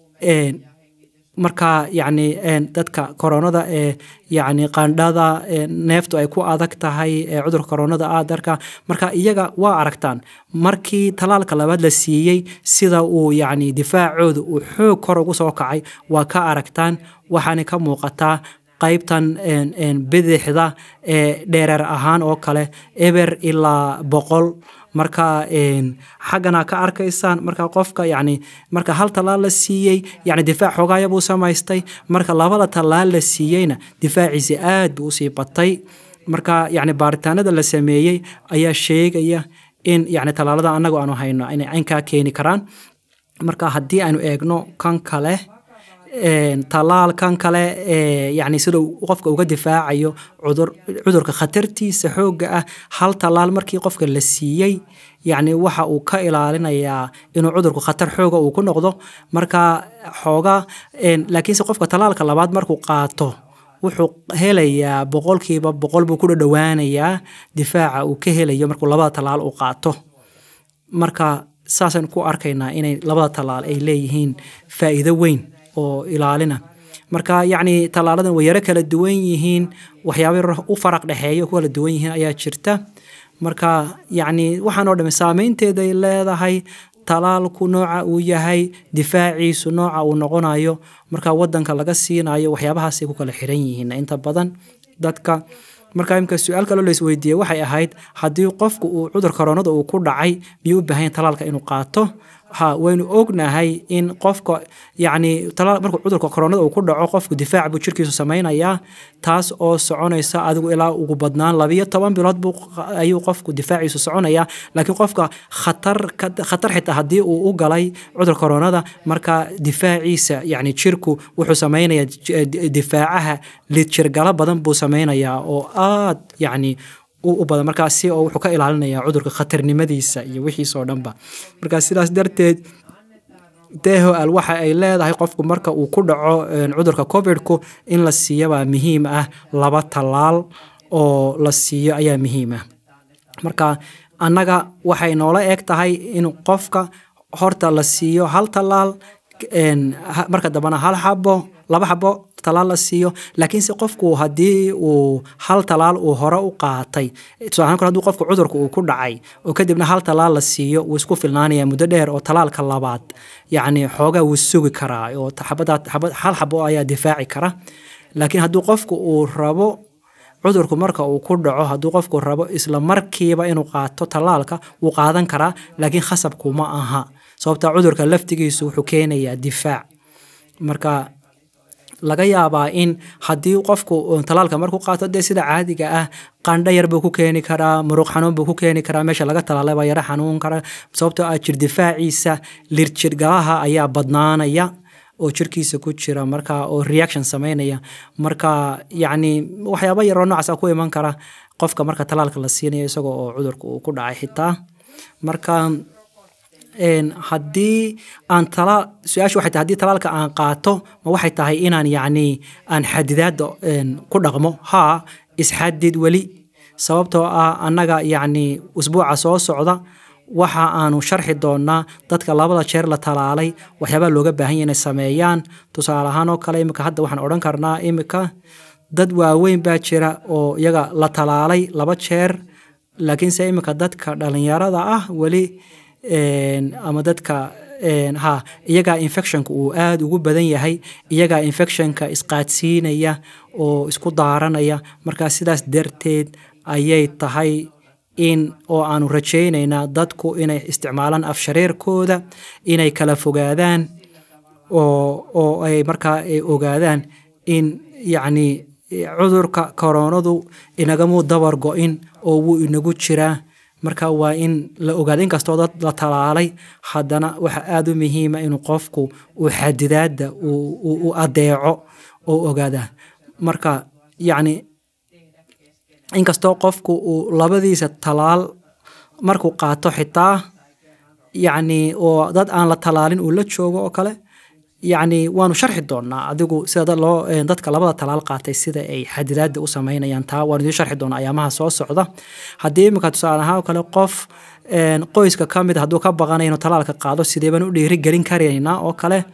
[SPEAKER 1] marka yacni dadka koronada ee yacni qandhada neeftu ay ku adag tahay cudurka koronada aadarka marka iyaga waa aragtaan markii talaalka labaad la siiyey sida uu yacni difaacooda uu xoog kor ugu soo kacay waa ka aragtaan waxaana ka muuqataa qaybtan bidixda ee dheereer ahaan oo kale eber ilaa boqol marka een xagana ka arkaysaan marka qofka yani marka hal talaal la siiyay yani difaac xogaaya buu samaystay marka labada talaal la siiyayna difaaciisa aad buu sii batay marka yani baaritaanada la sameeyay ayaa sheegaya in yani talaalada anagu aanu hayno inay aynka keeni karaan marka haddii aanu eegno kan kale een talaal kan kale ee yani sidoo qofka uga difaacayo cudur cudurka khatartiisa xooga ah hal talaal markii qofka la siiyay yani waxa uu ka ilaalinayaa inuu cudurku khatar xooga uu ku noqdo marka xooga een laakiinse qofka talaalka labaad markuu qaato wuxuu helayaa boqolkiiba boqol buu ku dhawaanayaa difaaca uu ka helayo markuu labada talaal uu qaato marka saasan ku arkaynaa inay labada talaal ay leeyihiin faa'iido weyn oo ilaalina marka yani talaaladan way yara kala duwan yihiin waxyaabo u faraq dhaxeeyo kala duwan yihiin ayaa jirta marka yani waxaan oo dhamay saameynteeda ay leedahay talaalku nooca uu yahay difaaciisu nooca uu noqonayo marka wadanka laga siinayo waxyaabahaas ay ku kala xiran yihiin inta badan dadka marka imka su'aal kale la isweydiiyay waxay ahayd hadii qofku uu cudur koronada uu ku dhacay biyuu u baahan talaalka inuu qaato ha waynu ognahay in qofka yani talaal markuu cudurka koronada uu ku dhaco qofku difaac buu jirkiisu sameeynaya taas oo soconaysa adigu ilaa ugu badnaan laba iyo toban bilood buu ayuu qofku difaaciisu soconaya laakiin qofka khatar khatar xitaa hadii uu u galay cudur koronada marka difaaciisa yani jirku wuxuu sameeynaya difaacaha lidjirgala badan buu sameeynaya oo aad yani u badan markaas si oo wuxuu ka ilaalinayaa cudurka khatarnimadiisa iyo wixii soo dhanba markaas sidaas darteed deeho al waxa ay leedahay qofku marka uu ku dhaco cudurka covid-ku in la siiyo waa muhiim ah laba talaal oo la siiyo ayaa muhiim ah marka annaga waxay noola eeg tahay in qofka horta la siiyo hal talaal een marka dambana hal xabo laba xabo talaal la siiyo laakiin si qofku hadii uu hal talaal uu hore u qaatay tusaale ahaan haduu qofku cudurku uu ku dhacay oo kadibna hal talaal la siiyo uu isku filnaanaya muddo dheer oo talaalka labaad yani xoogaa uu sugi karaa oo xabada hal xabo ayaa difaaci kara laakiin haduu qofku uu rabo cudurku marka uu ku dhaco haduu qofku rabo isla markiiba inuu qaato talaalka uu qaadan karaa laakiin khasabku ma aha sababta cudurka laftigiisu wuxuu keenayaa difaac marka laga yaabaa in hadii qofku talaalka markuu qaato de sida caadiga ah qandho yar buu ku keeni karaa muruq xanuun buu ku keeni karaa meesha laga talaalay baa yara xanuun kara sababtoo ah jir difaaciisa lirjirgalaha ayaa badnaanaya oo jirkiisa ku jira marka oo reaction sameynaya marka yani waxyaabo yar oo noocaas ku iman kara qofka marka talaalka la siinayo isagoo oo cudurku uu ku dhacay xitaa marka een hadii aan tala su'aashu waxay tahay hadii talaalka aan qaato ma waxay tahay inaan yani aan xadidaad een ku dhaqmo ha isxadid wali sababtoo ah annaga yani usbuuca soo socda waxa aanu sharxi doonaa dadka labada jeer la talaalay waxyaabo looga baahan yahay inay sameeyaan tusaale ahaan oo kale imika hadda waxaan oran karnaa imika dad waaweyn baa jira oo iyaga la talaalay laba jeer laakiin se imika dadka dhalinyarada ah wali een ama dadka een ha iyaga infectionku uu aad ugu badan yahay iyaga infectionka isqaadsiinaya oo isku daaranaya marka sidaas darteed ayay tahay in oo aanu rajaynayna dadku inay isticmaalaan afshareerkooda inay kala fogaadaan oo oo ay marka ay ogaadaan in yani cudurka koronadu inagamu dabar go'in oo uu inagu jiraa marka waa in la ogaado in kastoo dad la talaalay haddana waxa aad u muhiim ah in qofku uu xadidaada uu uu adeeco oo ogaada marka yani in kastoo qofku uu labadiisa talaal markuu qaato xitaa yani oo dad aan la talaalin uu la joogo oo kale yani waanu sharxi doonaa adigu sida loo dadka labada talaal qaatay sida ay xadidaada u sameynayaan taa waanu idin sharxi doonaa ayaamaha soo socda hadii imika tusaale ahaan kale qof een qoyska kamid haduu ka baqanayo inuu talaalka qaado sidee baan u dhiiri gelin karaynaa oo kale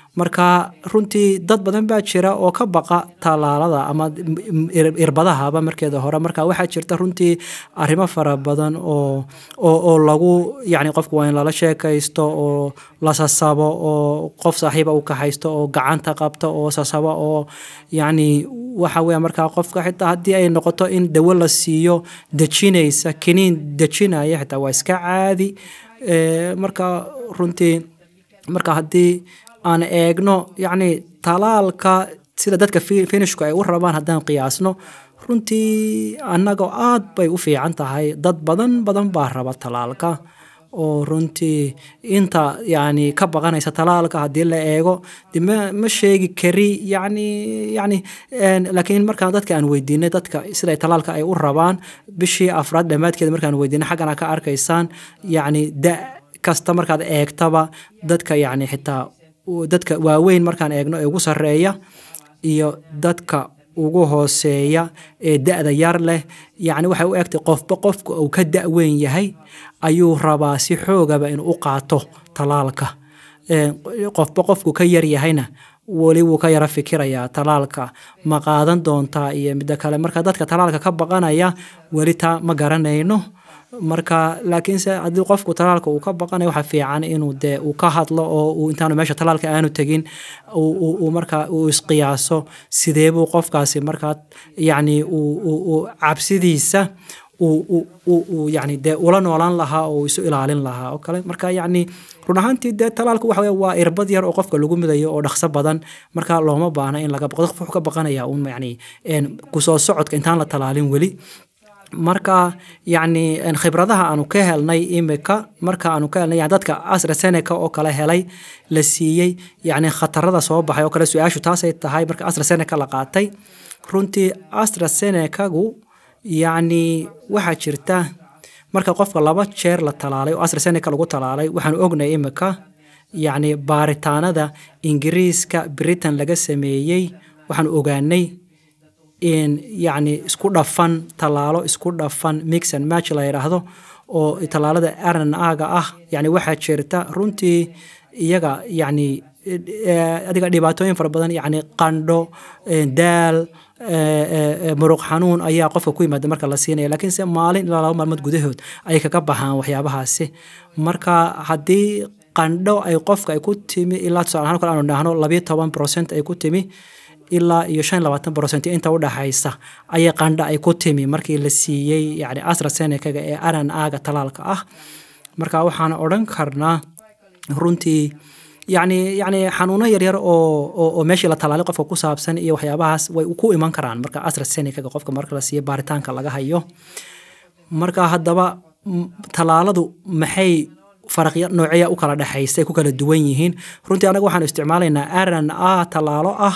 [SPEAKER 1] marka runtii dad badan baa jira oo ka baqa talaalada ama irbadahaba markeeda hore marka waxaa jirta runtii arrimo fara badan oo oo lagu yani qofku waa in lala sheekaysto oo la sasabo oo qof saaxiiba uu ka haysto oo gacanta qabto oo sasabo oo yani waxa weeye marka qofka xitaa haddii ay noqoto in dawo la siiyo dejinaysa kiniin dejinaya xitaa waa iska caadi marka runtii marka haddii aan eegno yani talaalka sida dadka finishku ay u rabaan haddaan qiyaasno runtii annaga aad bay u fiican tahay dad badan badan baa raba talaalka oo runtii inta yani ka baqanaysa talaalka haddii la eego ma ma sheegi kari yani yani laakiin markaan dadka aan weydiinay dadka sida talaalka ay u rabaan bishii afraad dhamaadkeeda markaan weydiinay xaggana ka arkaysaan yani da kasta markaad eegtaba dadka yani xitaa dadka waaweyn markaan eegno ee ugu sareeya iyo dadka ugu hooseeya ee da'da yar leh yani waxay u egtay qofba qofku uu ka da'weyn yahay ayuu rabaa si xoogaba in uu qaato talaalka qofba qofku ka yar yahayna wali wuu ka yara fikirayaa talaalka ma qaadan doontaa iyo mid kale marka dadka talaalka ka baqanaya wali taa ma garanayno marka laakiin se haddii qofku talaalka uu ka baqanayo waxa fiican inuu dee uu ka hadlo oo uu intaanu meesha talaalka aanu tegin uu markaa uu isqiyaaso sidee buu qofkaasi markaa yani uu cabsidiisa uu yani dee ula noolaan lahaa oo isu ilaalin lahaa oo kale marka yani run ahaantii dee talaalku waxa weeye waa irbad yar oo qofka lagu midayo oo dhaqso badan marka looma baahna in laga baqdo qof wuxuu ka baqanayaa uun yani ku soo socodka intaan la talaalin weli marka yani khibradaha aanu ka helnay imika marka aanu ka helnay yani dadka AstraZeneca oo kale helay la siiyey yani khatarada soo baxay oo kale su'aashu taasay tahay marka AstraZeneca la qaatay runtii AstraZeneca-gu yani waxa jirta marka qofka laba jeer la talaalay oo AstraZeneca lagu talaalay waxaan ognay imika yani baaritaanada Ingiriiska Britain laga sameeyay waxaan ogaanay in yani isku dhafan talaalo isku dhafan mix and match la yiraahdo oo talaalada R N A-ga ah yani waxa jirta runtii iyaga yani adiga dhibaatooyin fara badan yani qandho daal muruq xanuun ayaa qofka ku yimaada marka la siinayo laakiin se maalin ilaa laba maalmood gudahood ay kaga baxaan waxyaabahaasi marka haddii qandho ay qofka ay ku timi ilaa tusaale ahaan kale aanu dhahno labiyo toban percent ay ku timi ilaa iyo shan iyo labaatan percent inta u dhaxaysa ayay qandho ay ku timi markii la siiyey yani AstraZeneca ee R N A-ga talaalka ah marka waxaan odhan karnaa runtii yani yani xanuuno yar yar oo oo meeshii la talaalay qofka ku saabsan iyo waxyaabahaas way ku iman karaan marka AstraZeneca qofka marka la siiyo baaritaanka laga hayo marka haddaba talaaladu maxay farqiyo noocyo u kala dhaxaysay ku kala duwan yihiin runtii anaga waxaan isticmaalaynaa R N A talaalo ah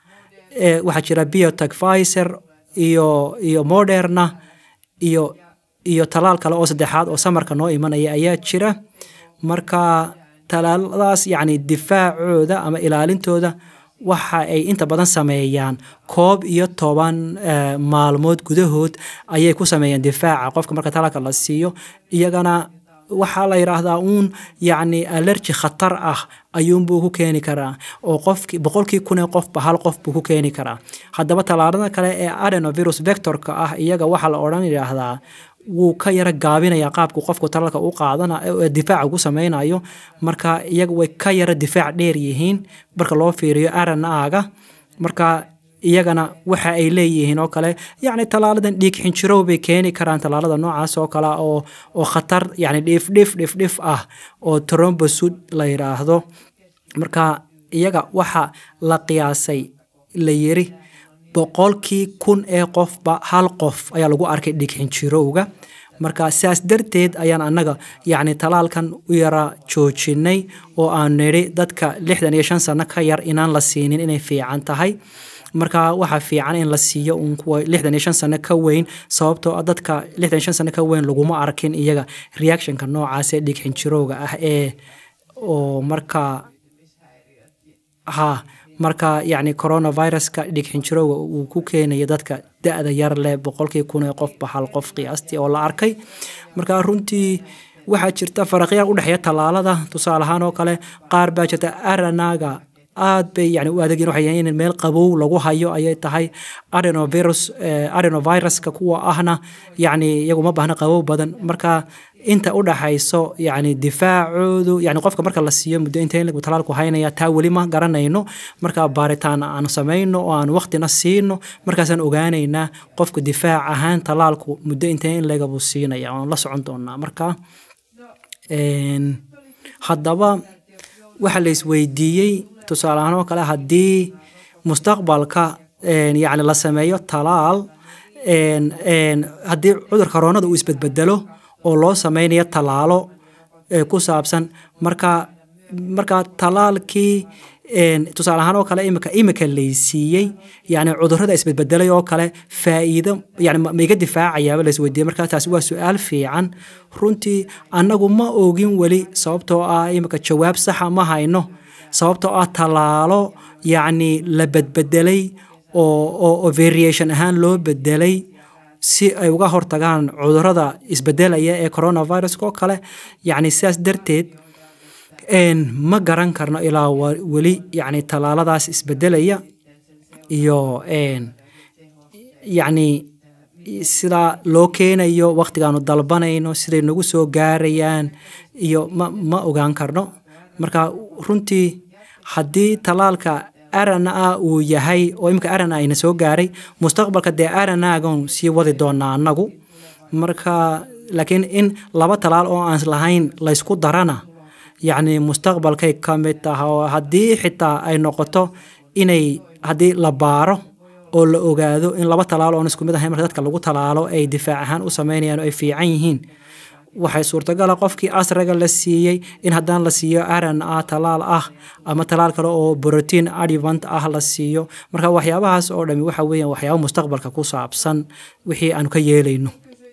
[SPEAKER 1] ee waxa jira BioNTech Pfizer iyo iyo Moderna iyo iyo talaal kale oo saddexaad oo samarka noo imanaya ayaa jira marka talaaladaas yani difaacooda ama ilaalintooda waxa ay inta badan sameeyaan koob iyo toban maalmood gudahood ayay ku sameeyaan difaaca qofka marka talaalka la siiyo iyagana waxa la yiraahdaa uun yani allergy khatar ah ayuunbuu ku keeni karaa oo qofkii boqolkii kun ee qofba hal qof buu ku keeni karaa haddaba talaalada kale ee adenovirus vectorka ah iyaga waxa la odhan yiraahdaa wuu ka yara gaabinaya qaabku qofku talaalka u qaadana ee difaaca ugu sameynayo marka iyaga way ka yara difaac dheer yihiin marka loo fiiriyo R N A-ga marka iyagana waxa ay leeyihiin oo kale yani talaaladan dhiig xinjirow bay keeni karaan talaalada noocaas oo kale oo oo khatar yani dhif dhif dhif dhif ah oo thrombosid la yiraahdo marka iyaga waxa la qiyaasay la yiri boqolkii kun ee qofba hal qof ayaa lagu arkay dhiig xinjirowga marka sidaas darteed ayaan annaga yani talaalkan u yara joojinay oo aan niri dadka lixdan iyo shan sano ka yar inaan la siinin inay fiican tahay marka waxa fiican in la siiyo un kuwa lixdan iyo shan sano ka weyn sababtoo dadka lixdan iyo shan sano ka weyn laguma arkin iyaga reactionka noocaas ee dhiig xinjirowga ah ee oo marka ha marka yani coronavirus-ka dhiig xinjirowga uu ku keenayo dadka da'da yar leh boqolkii kun ee qofba hal qof qiyaastii oo la arkay marka runtii waxaa jirta farqiyo u dhexeeya talaalada tusaale ahaan oo kale qaar baa jirta R N A-ga aad bay yani u adeegin waxay in meel qabow lagu hayo ayay tahay adenovirus adenoviruska kuwa ahna yani iyagu ma baahna qabow badan marka inta u dhaxayso yani difaacoodu yani qofka marka la siiyo muddo inta lagu talaalku haynaya taa wali ma garanayno marka baaritaan aan sameeyno oo aan waqtina siino markaasaan ogaanaynaa qofka difaac ahaan talaalku muddo inta in laga buu siinaya oo la socon doonaa marka een haddaba waxa la isweydiiyey tusaale ahaan oo kale haddii mustaqbalka een yani la sameeyo talaal een een haddii cudurka koronada uu isbedbedelo oo loo sameynayo talaalo ee ku saabsan marka marka talaalkii een tusaale ahaan oo kale imika imika leysiiyay yani cudurrada isbedbedelay oo kale faa'iido yani ma iga difaacayaa la isweydiiyay marka taas waa su'aal fiican runtii anagu ma oogin wali sababtoo ah imika jawaab sax ah ma hayno sababtoo ah talaalo yani la bedbedelay oo oo variation ahaan loo bedelay si ay uga hortagaan cudurrada isbedelaya ee coronavirus oo kale yani sidaas darteed een ma garan karno ilaa wali yani talaaladaas isbedelaya iyo een yani sida loo keenayo waqtigaanu dalbanayno siday nagu soo gaarayaan iyo ma ma ogaan karno marka runtii haddii talaalka arana uu yahay oo imka arana ayna soo gaaray mustaqbalka de aranagon si wadi doona anagu marka laakiin in laba talaal oo aan lahayn la isku darana yani mustaqbalkay kamid tahay haddii xitaa ay noqoto inay haddii la baaro oo la ogaado in laba talaal oo isku mid ahayn marka dadka lagu talaalo ay difaac ahaan u sameynayaan oo ay fiican yihiin waxay suurtagal ah qofkii asraga la siiyay in haddaan la siiyo R N A talaal ah ama talaal kale oo protein adjuvant ah la siiyo marka waxyaabahaas oo dhami waxa weeyaan waxyaabo mustaqbalka ku saabsan wixii aan ka yeelayno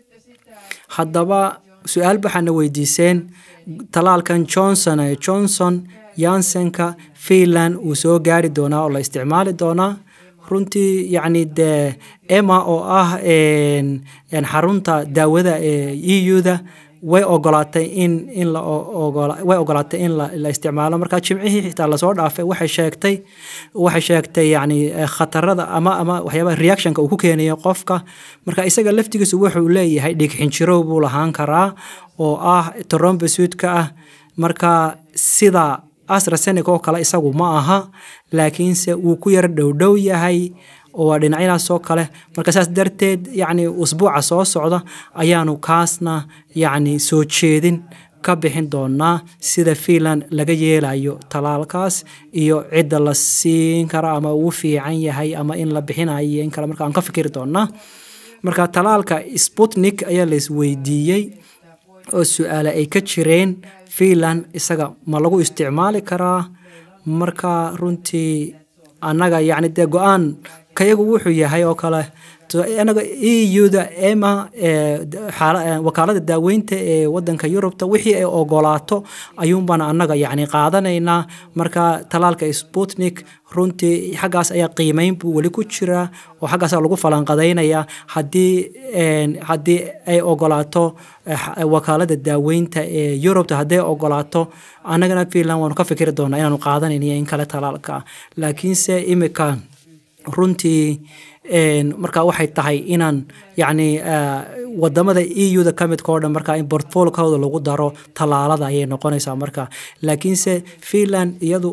[SPEAKER 1] haddaba su'aal baxana weydiiseen talaalkan Johnson Johnson Janssenka Finland uu soo gaari doonaa oo la isticmaali doonaa runtii yani de Emma oo ah een een xarunta daawada ee E U-da way ogolaatay in in la ogola way ogolaatay in la, la isticmaalo marka jimcihii xitaa la soo dhaafay waxay sheegtay waxay sheegtay yani khatarada ama ama waxyaabaha reactionka uu ku keenayo qofka marka isaga laftigiisu wuxuu leeyahay dhig xinjiro buu lahaan karaa oo ah thrombocytka ah marka sida AstraZeneca oo kale isagu ma aha laakiinse uu ku yar dhow dhow yahay oo dhinacyadaas oo kale marka saas darteed yani usbuuca soo socda ayaanu kaasna yani soo jeedin ka bixin doonaa sida Finland laga yeelayo talaalkaas iyo cidda la siin kara ama uu fiican yahay ama in la bixinayo in kale marka aan ka fikir doonaa marka talaalka Sputnik ayaa la isweydiiyay oo su'aalo ay ka jireen Finland isaga ma lagu isticmaali karaa marka runtii anaga yani de go'aan kayagu wuxuu yahay oo kale anaga E U-da Emma wakaalada daaweynta ee wadanka Yurubta wixii ay ogolaato ayuun baan anaga yani qaadanaynaa marka talaalka Sputnik runtii xagaas ayaa qiimeyn buu wali ku jira oo xagaas lagu falanqadeynaya hadii hadii ay ogolaato wakaalada daaweynta ee Yurubta hadii ogolaato anagana Finland waan ka fikir doonaa inaanu qaadanayno in kale talaalka laakiinse imika runtii een marka waxay tahay inaan yani wadamada E U-da kamid kooda marka in portfolio-kooda lagu daro talaalada ayay noqonaysaa marka laakiinse Finland iyadu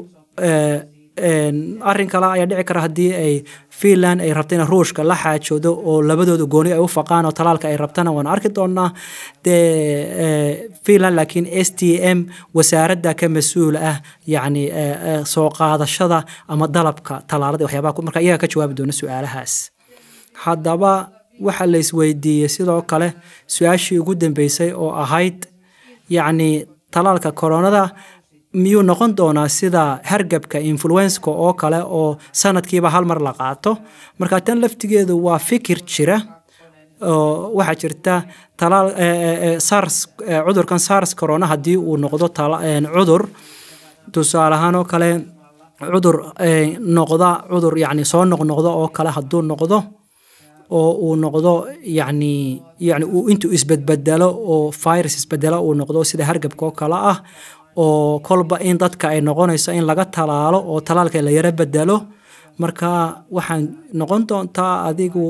[SPEAKER 1] een arrin kale ayaa dhici kara hadii ay Finland ay rabto in Ruushka la xaajoodo oo labadooda gooni ay u faqaan oo talaalka ay rabtana waan arki doonaa de Finland laakiin S T M wasaaradda ka mas'uul ah yani soo qaadashada ama dalabka talaalada waxyaabaha marka iyaga ka jawaabi doona su'aalahaas haddaba waxa la isweydiiyay sidoo kale su'aashii ugu dambeysay oo ahayd yani talaalka koronada miyuu noqon doonaa sida hargabka influenza oo kale oo sanadkiiba hal mar la qaato marka tan laftigeedu waa fikir jira oo waxa jirta talaal SARS cudurkan SARS corona hadii uu noqdo cudur tusaale ahaan oo kale cudur noqda cudur yani soo noqnoqdo oo kale haduu noqdo oo uu noqdo yani yani uu intuu isbedbedelo oo virus isbedelo uu noqdo sida hargabka oo kale ah oo kolba in dadka ay noqonayso in laga talaalo oo talaalka la yara bedelo marka waxaan noqon doontaa adigu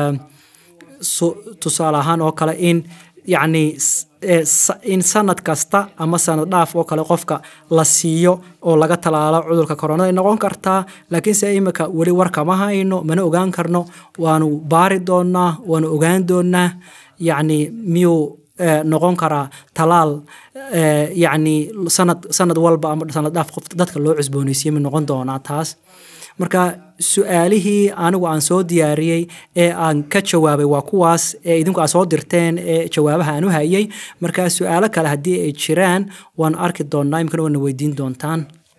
[SPEAKER 1] tusaale ahaan oo kale in yacni in sanad kasta ama sanad dhaaf oo kale qofka la siiyo oo laga talaalo cudurka corona ay noqon kartaa laakiin se imika weli warka ma hayno mana ogaan karno waanu baari doonaa waanu ogaan doonaa yacni miyuu noqon karaa talaal yacni sanad sanad walba ama sanad dhaaf qof dadka loo cusboonaysiiyo ma noqon doonaa taas marka su'aalihii anigu aan soo diyaariyey ee aan ka jawaabay waa kuwaas ee idinku aad soo dirteen ee jawaabaha aan u hayay marka su'aalo kale haddii ay jiraan waan arki doonaa imkana waana weydiin doontaan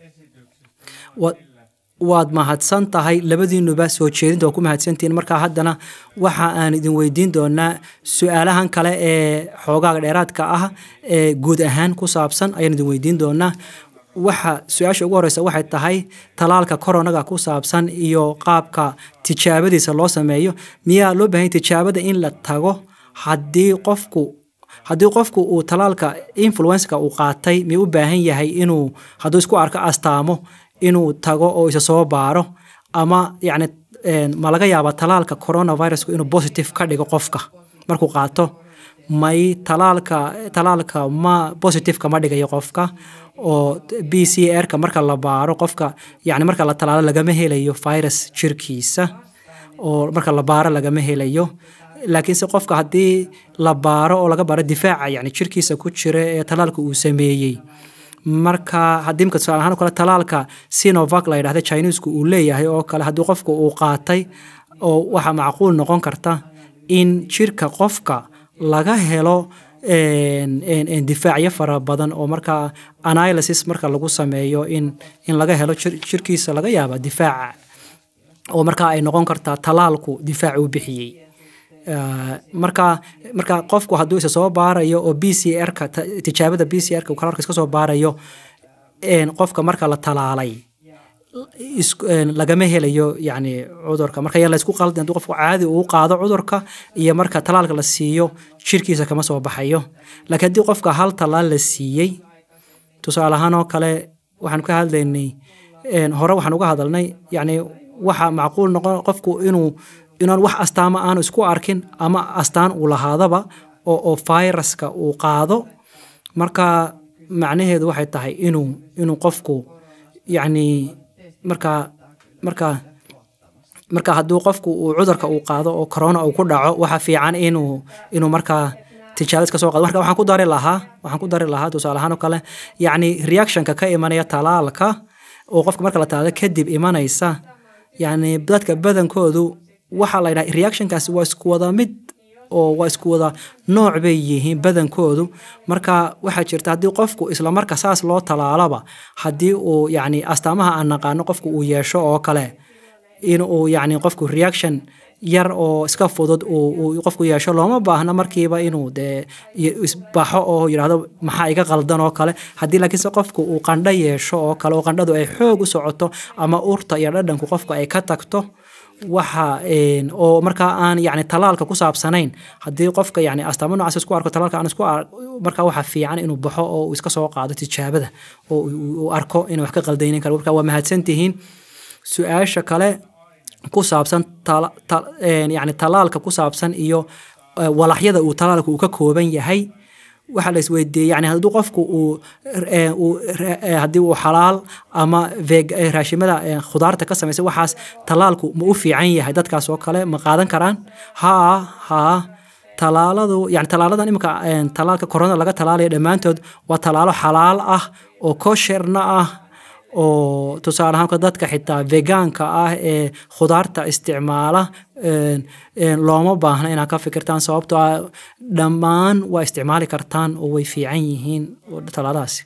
[SPEAKER 1] waad mahadsan tahay labadiinuba soo jeedinta waa ku mahadsantihiin marka haddana waxa aan idin weydiin doonaa su'aalahan kale ee xoogaaga dheeraadka ah ee guud ahaan ku saabsan ayaan idin weydiin doonaa waxa su'aasha ugu horeysa waxay tahay talaalka coronaga ku saabsan iyo qaabka tijaabadiisa loo sameeyo miyaa loo baahan tijaabada in la tago haddii qofku haddii qofku uu talaalka influenza uu qaatay mi u baahan yahay inuu hadduu isku arko astaamo inuu tago oo isa soo baaro ama yacni ma laga yaabaa talaalka coronavirusku inuu positive ka dhigo qofka markuu qaato may talaalka talaalka ma positive kama dhigayo qofka oo B C R ka marka la baaro qofka yacni marka la talaalo lagama helayo virus jirkiisa oo marka la baaro lagama helayo laakiin se qofka haddii la baaro oo laga baaro difaaca yacni jirkiisa ku jira ee talaalka uu sameeyey marka haddii imka tusaale ahaan oo kale talaalka Sinovac la yidhaahdo Chinesku uu leeyahay oo kale haddii qofku uu qaatay oo waxaa macquul noqon karta in jirka qofka laga helo difaacyo fara badan oo markaa analysis marka lagu sameeyo in in laga helo jirkiisa laga yaaba difaaca oo markaa ay noqon kartaa talaalku difaac uu bixiyey marka marka qofku hadduu isa soo baarayo oo B C R ka tijaabada B C R ka kalarka iska soo baarayo qofka marka la talaalay lagama helayo yacni cudurka marka yaa la isku qaldan hadduu qofku caadi uu qaado cudurka iyo marka talaalka la siiyo jirkiisa kama soo baxayo laakiin haddii qofka hal talaal la siiyey tusaale ahaan oo kale waxaan ka hadlaynay hore waxaan uga hadalnay yacni waxa macquul noqon qofku inuu inaan wax astaama aan isku arkin ama astaan uu lahaadaba oo oo viruska uu qaado marka macnaheedu waxay tahay inuu inuu qofku yacni marka marka marka hadduu qofku uu cudurka uu qaado oo corona uu ku dhaco waxa fiican inuu inuu marka tijaabad ka soo qaado marka waxaan ku dari lahaa waxaan ku dari lahaa tusaale ahaan oo kale yacni reactionka ka imanaya talaalka oo qofka marka la talaalo kadib imanaysa yacni dadka badankoodu waxa la yidhaha reactionkaasi waa isku wada mid oo waa isku wada nooc bay yihiin badankoodu marka waxaa jirta haddii qofku isla marka saas loo talaalaba haddii uu yacni astaamaha aan naqaano qofku uu yeesho oo kale in uu yacni qofku reaction yar oo iska fudud uu qofku yeesho looma baahna markiiba inuu dee isbaxo oo yidhaahdo maxaa iga qaldan oo kale haddii laakiinse qofku uu qandho yeesho oo kale oo qandhadu ay xoog u socoto ama urta iyo dhadhanku qofku ay ka tagto waxa oo markaa aan yacni talaalka ku saabsanayn haddii qofka yacni astaamo noocaas isku arko talaalka aan isku markaa waxa fiican inuu baxo oo uu iska soo qaado tijaabada oo uu arko inuu wax ka qaldaynin karo marka waa mahadsantihiin su-aasha kale ku saabsan yacni talaalka ku saabsan iyo walaxyada uu talaalka uu ka kooban yahay waxa la isweydiiyey yani hadduu qofku uu haddii uu xalaal ama raashimada khudaarta ka samaysa waxaas talaalku ma u fiican yahay dadkaas oo kale ma qaadan karaan haa haa talaaladu yani talaaladan imika talaalka corona laga talaalayo dhammaantood waa talaalo xalaal ah oo kosherna ah oo tusaale ahaan dadka xitaa vegaanka ah ee khudaarta isticmaala looma baahna inaad ka fikirtaan sababtoo ah dhammaan waa isticmaali kartaan oo way fiican yihiin talaadaasi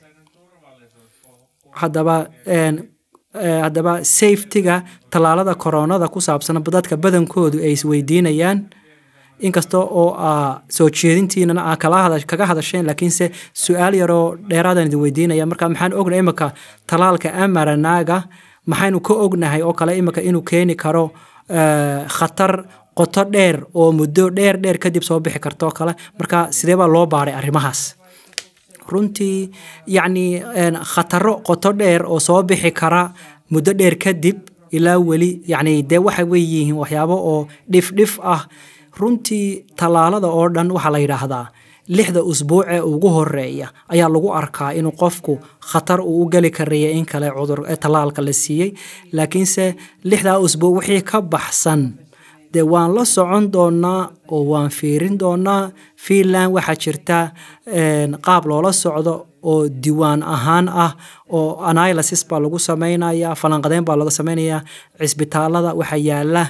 [SPEAKER 1] haddaba haddaba safetyga talaalada koronada ku saabsan dadka badankoodu ay isweydiinayaan inkasta oo soo jeedintiinana aa kaga hadasheen laakiinse su-aal yaroo dheeraadaan idin weydiinaya marka maxaan ognahay imika talaalka amaranaga maxaynu ka ognahay oo kale imika inuu keeni karo khatar qoto dheer oo muddo dheer dheer kadib soo bixi karto oo kale marka sidee baa loo baaray arrimahaas runtii yacni khataro qoto dheer oo soo bixi kara muddo dheer kadib ilaa weli yacni dee waxa weeyihiin waxyaabo oo dhif dhif ah runtii tallaalada oo dhan waxaa la yidhaahdaa lixda usbuuc ee ugu horeeya ayaa lagu arkaa inuu qofku khatar uu u geli karaya in kale cudur tallaalka la siiyey laakiinse lixdaa usbuuc wixii ka baxsan dee waan la socon doonaa oo waan fiirin doonaa Finland waxaa jirta qaab loola socdo oo diiwaan ahaan ah oo analysis baa lagu samaynayaa falanqadeyn baa laga samaynayaa cisbitaalada waxa yaala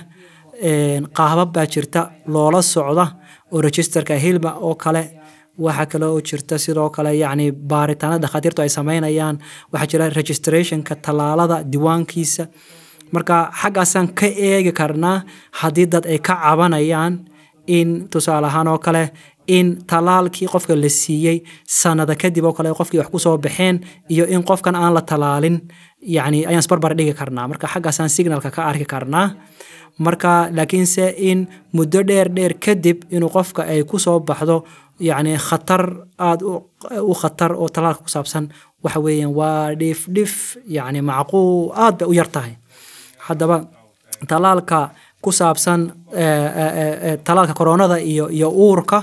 [SPEAKER 1] qaabab baa jirta loola socda oo registerka hilba oo kale waxa kale oo jirta sidoo kale yacni baaritaanada dhakhaatiirtu ay samaynayaan waxa jira registrationka tallaalada diiwaankiisa marka xaggaasaan ka eegi karnaa haddii dad ay ka cabanayaan in tusaale ahaan oo kale in tallaalkii qofka la siiyey sanada kadib oo kale qofkii wax ku soo baxeen iyo in qofkan aan la tallaalin yacni ayaan isbarbar dhigi karnaa marka xaggaasaan signalka ka arki karnaa marka laakiinse in muddo dheer dheer kadib inuu qofka ay ku soo baxdo yacni khatar aad u khatar oo tallaalka ku saabsan waxa weeyaan waa dhif dhif yacni macquul aad bay u yar tahay haddaba tallaalka ku saabsan tallaalka koronada iyo iyo uurka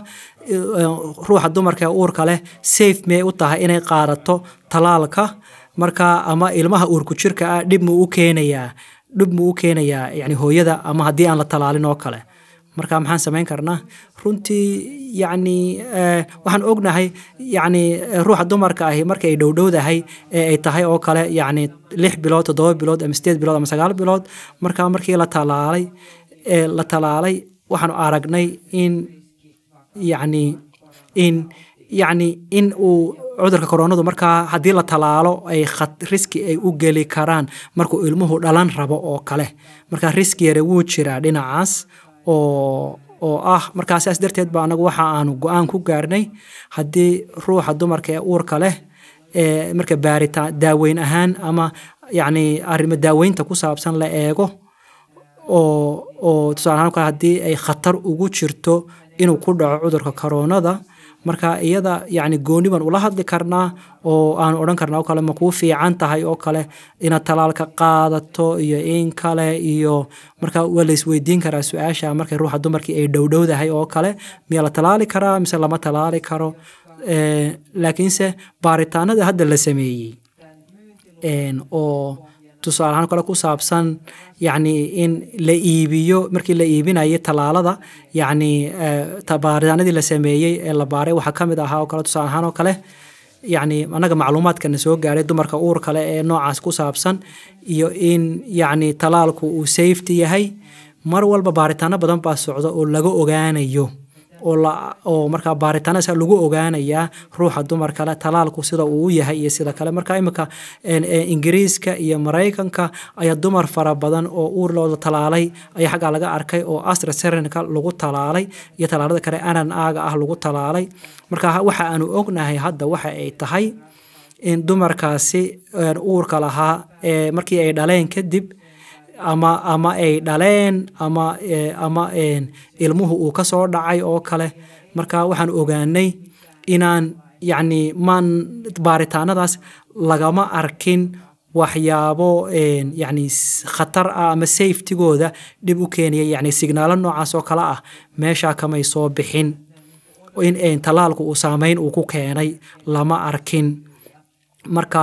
[SPEAKER 1] ruuxa dumarka ee uurka leh safe may u tahay inay qaadato tallaalka marka ama ilmaha uurku jirka ah dhib mu u keenayaa dhib mu u keenayaa yacni hooyada ama haddii aan la tallaalin oo kale marka maxaan samayn karnaa runtii yacni waxaan ognahay yacni ruuxa dumarka ahi markay dhowdhowdahay ee ay tahay oo kale yacni lix bilood toddoba bilood ama sideed bilood ama sagaal bilood marka markii la tallaalay ee la tallaalay waxaan aragnay in yacni in yacni in uu cudurka koronadu markaa haddii la tallaalo ay riski ay u geli karaan markuu ilmuhu dhalan rabo oo kale marka riski yare wuu jiraa dhinacaas oo oo ah markaa sidaas darteed baa anagu waxa aanu go-aan ku gaarnay haddii ruuxa dumarka ee uurka leh ee marka baaritaan daaweyn ahaan ama yacni arrimo daaweynta ku saabsan la eego oo oo tusaale ahaan haddii ay khatar ugu jirto inuu ku dhaco cudurka koronada marka iyada yacni gooni baan ula hadli karnaa oo aan odhan karnaa oo kale ma kuu fiican tahay oo kale inaad tallaalka qaadato iyo in kale iyo marka waa la isweydiin karaa su-aasha markay ruuxa dumarkii ay dhowdhowdahay oo kale miyaa la tallaali karaa mise lama tallaali karo laakiinse baaritaanada hadda la sameeyey oo tusaale ahaan kale ku saabsan yacni in la iibiyo markii la iibinayo tallaalada yacni baaritaanadii la sameeyey ee la baaray waxaa ka mid ahaa oo kale tusaale ahaan oo kale yacni annaga macluumaadkana soo gaaray dumarka uur kale ee noocaas ku saabsan iyo in yacni tallaalku uu safety yahay mar walba baaritaano badan baa socda oo laga ogaanayo oo la oo marka baaritaanada lagu ogaanayaa ruuxa dumarka leh tallaalku sida uu yahay iyo sida kale marka imika Ingiriiska iyo Mareykanka ayaa dumar fara badan oo uur looda tallaalay ayaa xagga laga arkay oo AstraZeneca lagu tallaalay iyo tallaalada kale R N A-ga ah lagu tallaalay marka waxa aanu ognahay hadda waxa ay tahay in dumarkaasi uurka lahaa ee markii ay dhaleen kadib ama ama ay dhaleen ama ama ilmuhu uu ka soo dhacay oo kale marka waxaan ogaanay inaan yacni man baaritaanadaas lagama arkin waxyaabo yacni khatar ah ama safetygooda dhib u keenaya yacni signaalo noocaas oo kale ah meesha kamay soo bixin in tallaalku uu saameyn uu ku keenay lama arkin marka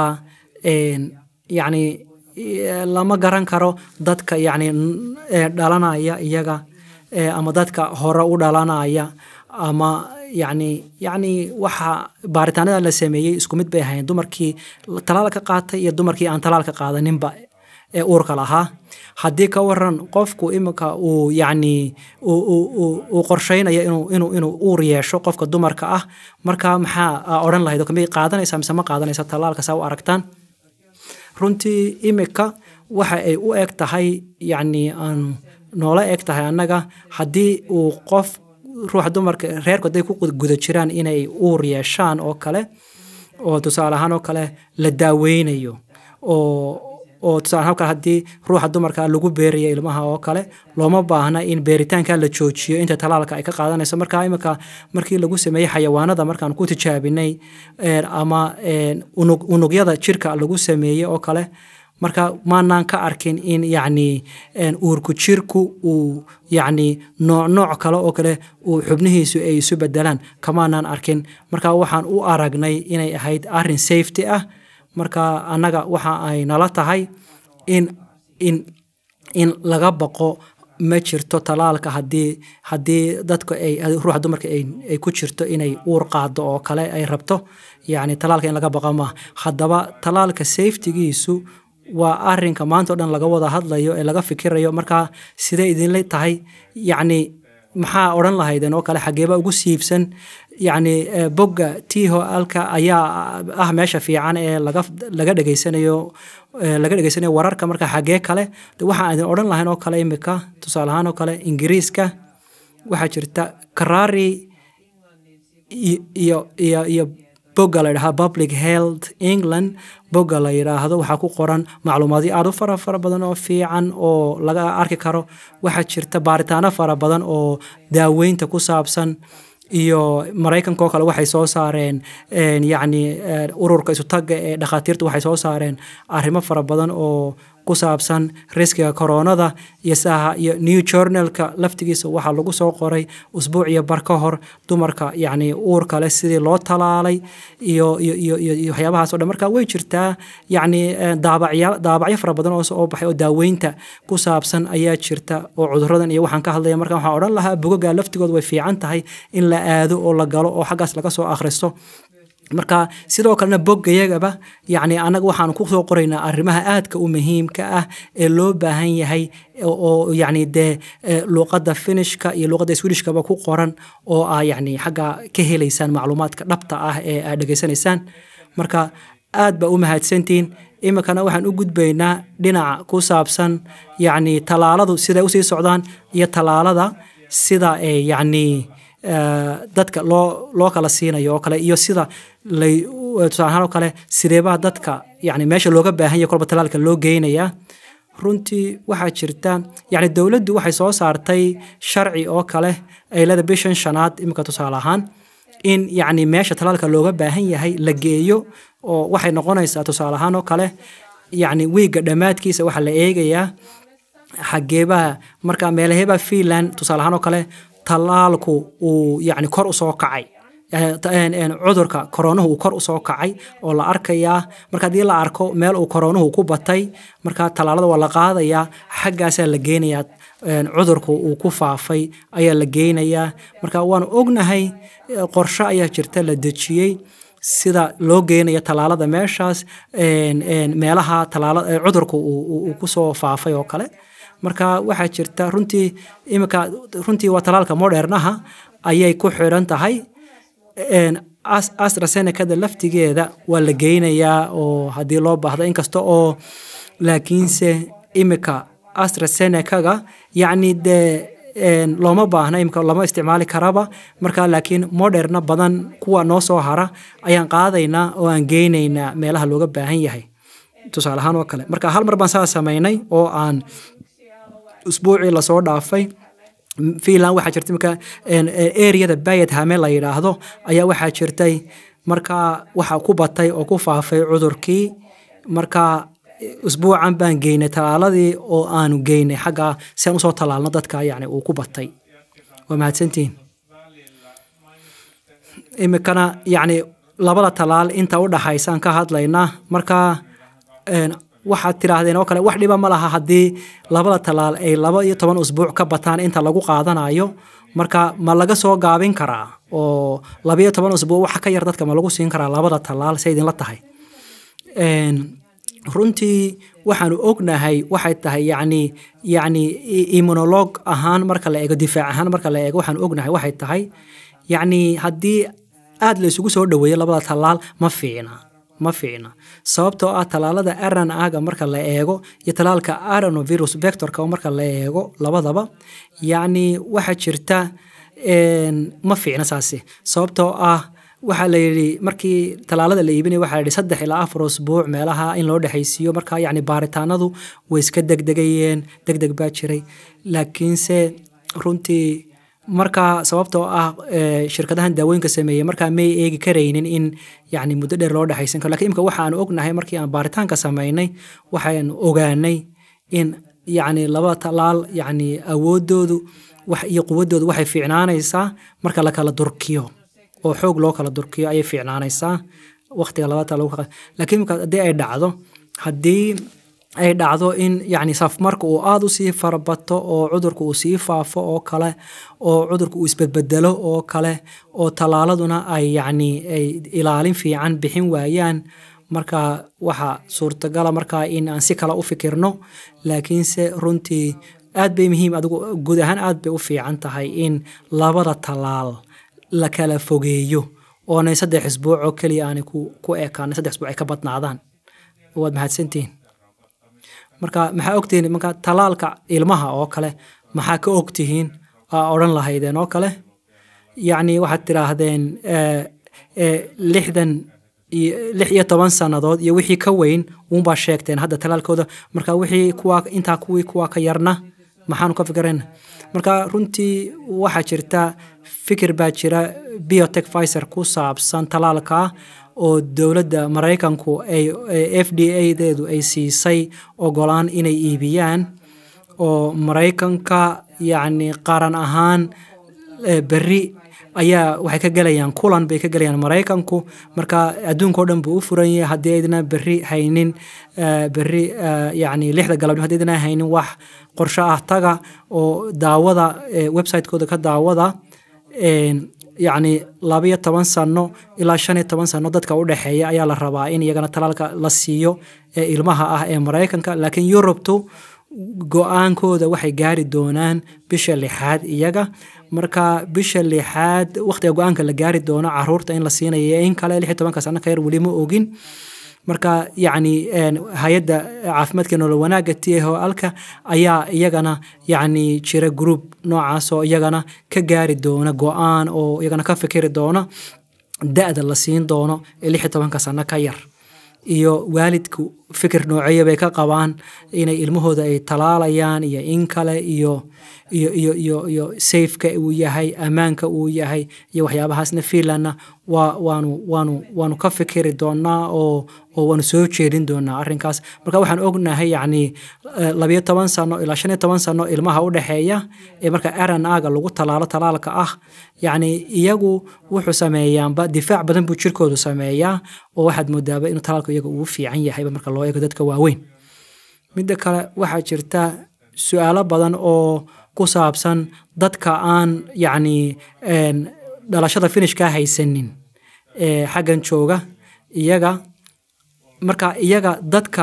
[SPEAKER 1] yacni lama garan karo dadka yacni dhalanaya iyaga ama dadka hore u dhalanaya ama yacni yacni waxa baaritaanada la sameeyey isku mid bay ahayn dumarkii tallaalka qaatay iyo dumarkii aan tallaalka qaadaninba ee uurka lahaa haddii ka waran qofku imika uu yacni uu qorsheynayo inuu inuu inuu uur yeesho qofka dumarka ah marka maxaa odhan lahayd oo kamid qaadanaysa mise ma qaadanaysa tallaalka saa u aragtaan runtii imika waxa ay u eg tahay yacni aan noola eg tahay annaga haddii uu qof ruuxa dumarka reerku hadday ku guda jiraan inay uur yeeshaan oo kale oo tusaale ahaan oo kale la daaweynayo oo oo tusaan halka haddii ruuxa dumarka lagu beerayo ilmaha oo kale looma baahna in beeritaanka la joojiyo inta talaalka ay ka qaadanayso marka imika markii lagu sameeyay xayawaanada markaan ku tijaabinay ama unug unugyada jirka lagu sameeyay oo kale marka maanaan ka arkin in yacni uurku jirku uu yacni nooc nooc kale oo kale uu xubnihiisu ay isu bedelaan kamaanaan arkin marka waxaan u aragnay inay ahayd arrin safety ah marka annaga waxa ay nala tahay in in in laga baqo ma jirto talaalka haddii haddii dadka ay ruuxa dumarka ay ay ku jirto inay uur qaado oo kale ay rabto yacni talaalka in laga baqo ma haddaba talaalka safetygiisu waa arrinka maanta oo dhan laga wada hadlayo ee laga fikirayo marka sidee idinla tahay yacni maxaa odhan lahaydeen oo kale xageeba ugu siibsan yacni bogga tiho alka ayaa ah meesha fiican ee laga laga dhageysanayo laga dhageysanayo wararka marka xagee kale waxaan idin odhan lahayn oo kale imika tusaale ahaan oo kale ingiriiska waxaa jirta Karari iyo iyo iyo bogga la yidhaahdo Public Health England bogga la yidhaahdo waxaa ku qoran macluumaadyo aad u fara fara badan oo fiican oo laga arki karo waxaa jirta baaritaano fara badan oo daaweynta ku saabsan iyo Mareykanka oo kale waxay soo saareen yacni ururka isu tagga ee dhakhaatiirta waxay soo saareen arrimo fara badan oo ku saabsan riskiga koronada iyo saha iyo New Journal-ka laftigiisa waxaa lagu soo qoray usbuuc iyo bar ka hor dumarka yacni uur kale sidii loo talaalay iyo iyo iyo iyo waxyaabahaas oo dhan marka way jirtaa yacni daabacyo daabacyo fara badan oo soo baxay oo daaweynta ku saabsan ayaa jirta oo cudurradan iyo waxaan ka hadlaya marka waxaan odhan lahaa bogaga laftigooda way fiican tahay in la aado oo la galo oo xaggaas laga soo akhristo marka sidoo kalena boggayagaba yacni anaga waxaan ku soo qoraynaa arrimaha aadka u muhiimka ah ee loo baahan yahay oo yacni dee luqadda finishka iyo luqadda swedishkaba ku qoran oo ah yacni xagga ka helaysaan macluumaadka dhabta ah ee aad dhegaysanaysaan marka aad ba u mahadsantiin imikana waxaan u gudbaynaa dhinaca ku saabsan yacni talaaladu siday usii socdaan iyo talaalada sida ee yacni dadka loo loo kala siinayo oo kale iyo sida lay tusaale oo kale sideeba dadka yacni meesha looga baahan yahay kolba talaalka loo geynayaa runtii waxaa jirta yacni dowladdu waxay soo saartay sharci oo kale ay leeda bishan shanaad imika tusaale ahaan in yacni meesha talaalka looga baahan yahay la geeyo oo waxay noqonaysaa tusaale ahaan oo kale yacni wiiga dhammaadkiisa waxaa la eegayaa xageebaha marka meelaheeba Finland tusaale ahaan oo kale talaalku uu yacni kor u soo kacay cudurka koronuhu uu kor u soo kacay oo la arkayaa marka haddii la arko meel uu koronuhu ku batay marka talaalada waa la qaadayaa xaggaasaa la geynayaa cudurku uu ku faafay ayaa la geynayaa marka waanu ognahay qorshe ayaa jirta la dejiyey sida loo geynayo talaalada meeshaas meelaha talaalada cudurku uu ku soo faafay oo kale marka waxaa jirta runtii imika runtii waa talaalka modernaha ayay ku xiran tahay AstraZeneca-da laftigeeda waa la geynayaa oo haddii loo baahdo inkasta oo laakiinse imika AstraZeneca-ga yacni dee looma baahna imika lama isticmaali karaba marka laakiin moderna badan kuwa noo soo hara ayaan qaadaynaa oo aan geynaynaa meelaha looga baahan yahay tusaale ahaan oo kale marka hal mar baan saa samaynay oo aan usbuucii la soo dhaafay Finland waxaa jirtay marka area-da Bayadhame la yiraahdo ayaa waxaa jirtay marka waxa ku batay oo ku faafay cudurkii marka usbuucan baan geynay talaaladii oo aanu geynay xagga si aan u soo talaalno dadka yacni uu ku batay waa mahadsantiin imikana yacni labada talaal inta u dhaxaysaan ka hadlaynaa marka waxaad tiraahdeen oo kale wax dhiba ma laha haddii labada talaal ay laba iyo toban usbuuc ka bataan inta lagu qaadanayo marka ma laga soo gaabin karaa oo laba iyo toban usbuuc waxa ka yar dadka ma lagu siin karaa labada talaal say idinla tahay runtii waxaanu ognahay waxay tahay yacni yacni immunolog ahaan marka la eego difaac ahaan marka la eego waxaanu ognahay waxay tahay yacni haddii aad la isugu soo dhaweeyo labada talaal ma fiicna ma fiicna sababtoo ah talaalada R N A-ga marka la eego iyo talaalka adenovirus vector-ka marka la eego labadaba yacni waxa jirta ma fiicna saasi sababtoo ah waxaa la yidhi markii talaalada la iibinaya waxaa la yidhi saddex ilaa afar usbuuc meelaha in loo dhexaysiiyo marka yacni baaritaanadu way iska degdegayeen degdeg baa jiray laakiinse runtii markaa sababtoo ah shirkadahan daawooyinka sameeyey markaa may eegi karaynin in yacni muddo dheer loo dhexaysan karo lakiin imika waxaan ognahay markii aan baaritaanka samaynay waxaan ogaanay in yacni laba talaal yacni awooddoodu wax iyo quwaddoodu waxay fiicnaanaysaa marka la kala durkiyo oo xoog loo kala durkiyo ayay fiicnaanaysaa waqtiga labada talaal lagu laakiin imika haddii ay dhacdo haddii ay dhacdo in yacni safmarka uu aada u sii farabato oo cudurka uu sii faafo oo kale oo cudurka uu isbedbedelo oo kale oo talaaladuna ay yacni ay ilaalin fiican bixin waayaan marka waxa suurtagala markaa in aan si kale u fikirno laakiinse runtii aad bay muhiim adigu guud ahaan aad bay u fiican tahay in labada talaal la kala fogeeyo oonay saddex isbuuc oo keliya aanay ku ku ekaan saddex isbuuc ay ka badnaadaan waad mahadsantihiin marka maxaa ogtihiin marka talaalka ilmaha oo kale maxaa ka ogtihiin aa odhan lahaydeen oo kale yacni waxaad tidhaahdeen lixdan lix iyo toban sannadood iyo wixii ka weyn uunbaa sheegteen hadda talaalkooda marka wixii kuwaa intaa kuwii kuwaa ka yarna maxaanu ka fikirayna marka runtii waxaa jirta fikir baa jira biotech Pfizer ku saabsan talaalka oo dowladda Mareykanku ay F D A-deedu ay siisay ogolaan inay iibiyaan oo Mareykanka yacni qaran ahaan berri ayaa waxay ka galayaan kulan bay ka galayaan Mareykanku marka adduunka oo dhan buu u furan yahay haddii aydna berri haynin berri yacni lixda galabnimo haddii aydna haynin wax qorshe ah taga oo daawada website-kooda ka daawada yacni laba iyo toban sano ilaa shan iyo toban sano dadka u dhexeeya ayaa la rabaa in iyagana talaalka la siiyo ee ilmaha ah ee Mareykanka laakiin Yurubtu go-aankooda waxay gaari doonaan bisha lixaad iyaga marka bisha lixaad waqtiga go-aanka la gaari doono caruurta in la siinayo in kale lix iyo tobanka sano ka yar weli ma ogin marka yacni hay-adda caafimaadka nolol wanaagga T H O alka ayaa iyagana yacni jira group noocaas oo iyagana ka gaari doona go-aan oo iyagana ka fikiri doona da'da la siin doono ee lix iyo tobanka sano ka yar iyo waalidku fikir noocyo bay ka qabaan inay ilmahooda ay talaalayaan iyo in kale iyo iyo iyo iyo iyo safeka uu yahay amaanka uu yahay iyo waxyaabahaasna fiilana waa waanu waanu waanu ka fikiri doonaa oo oo waanu soo jeedin doonaa arrinkaas marka waxaan ognahay yacni laba iyo toban sano ilaa shan iyo toban sano ilmaha u dhexeeya ee marka R N A-ga lagu talaalo talaalka ah yacni iyagu wuxuu sameeyaanba difaac badan buu jirkoodu sameeyaa oo waxaad moodaaba inuu talaalku iyaga ugu fiican yahayba marka loo eego dadka waaweyn midda kale waxaa jirta su'aalo badan oo ku saabsan dadka aan yacni dhalashada finishka haysanin ee xaggan jooga iyaga marka iyaga dadka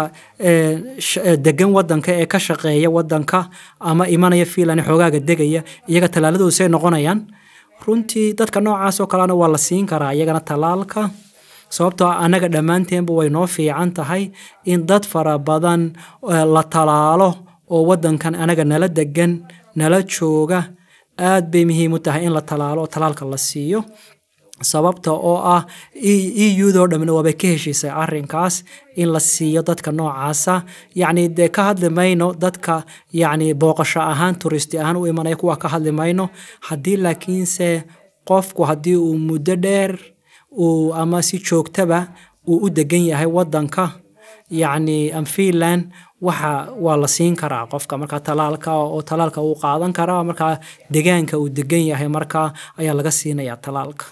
[SPEAKER 1] degan wadanka ee ka shaqeeya wadanka ama imanaya fiilan xoogaaga degaya iyaga talaaladoodu say noqonayaan runtii dadka noocaas oo kalena waa la siin karaa iyagana talaalka sababtoo anaga dhammaanteenba way noo fiican tahay in dad fara badan la talaalo oo wadankan anaga nala degan nala jooga aad bay muhiim u tahay in la talaalo oo talaalka la siiyo sababta oo ah E U-do dhamna waabay ka heshiisay arrinkaas in la siiyo dadka noocaasa yacni dee ka hadli mayno dadka yacni booqasho ahaan turisti ahaan u imanaya kuwa ka hadli mayno haddii laakiinse qofku haddii uu muddo dheer uu ama si joogtaba uu u degan yahay wadanka yacni am Finland waxa waa la siin karaa qofka marka talaalka oo talaalka uu qaadan karaa marka deegaanka uu degan yahay marka ayaa laga siinayaa talaalka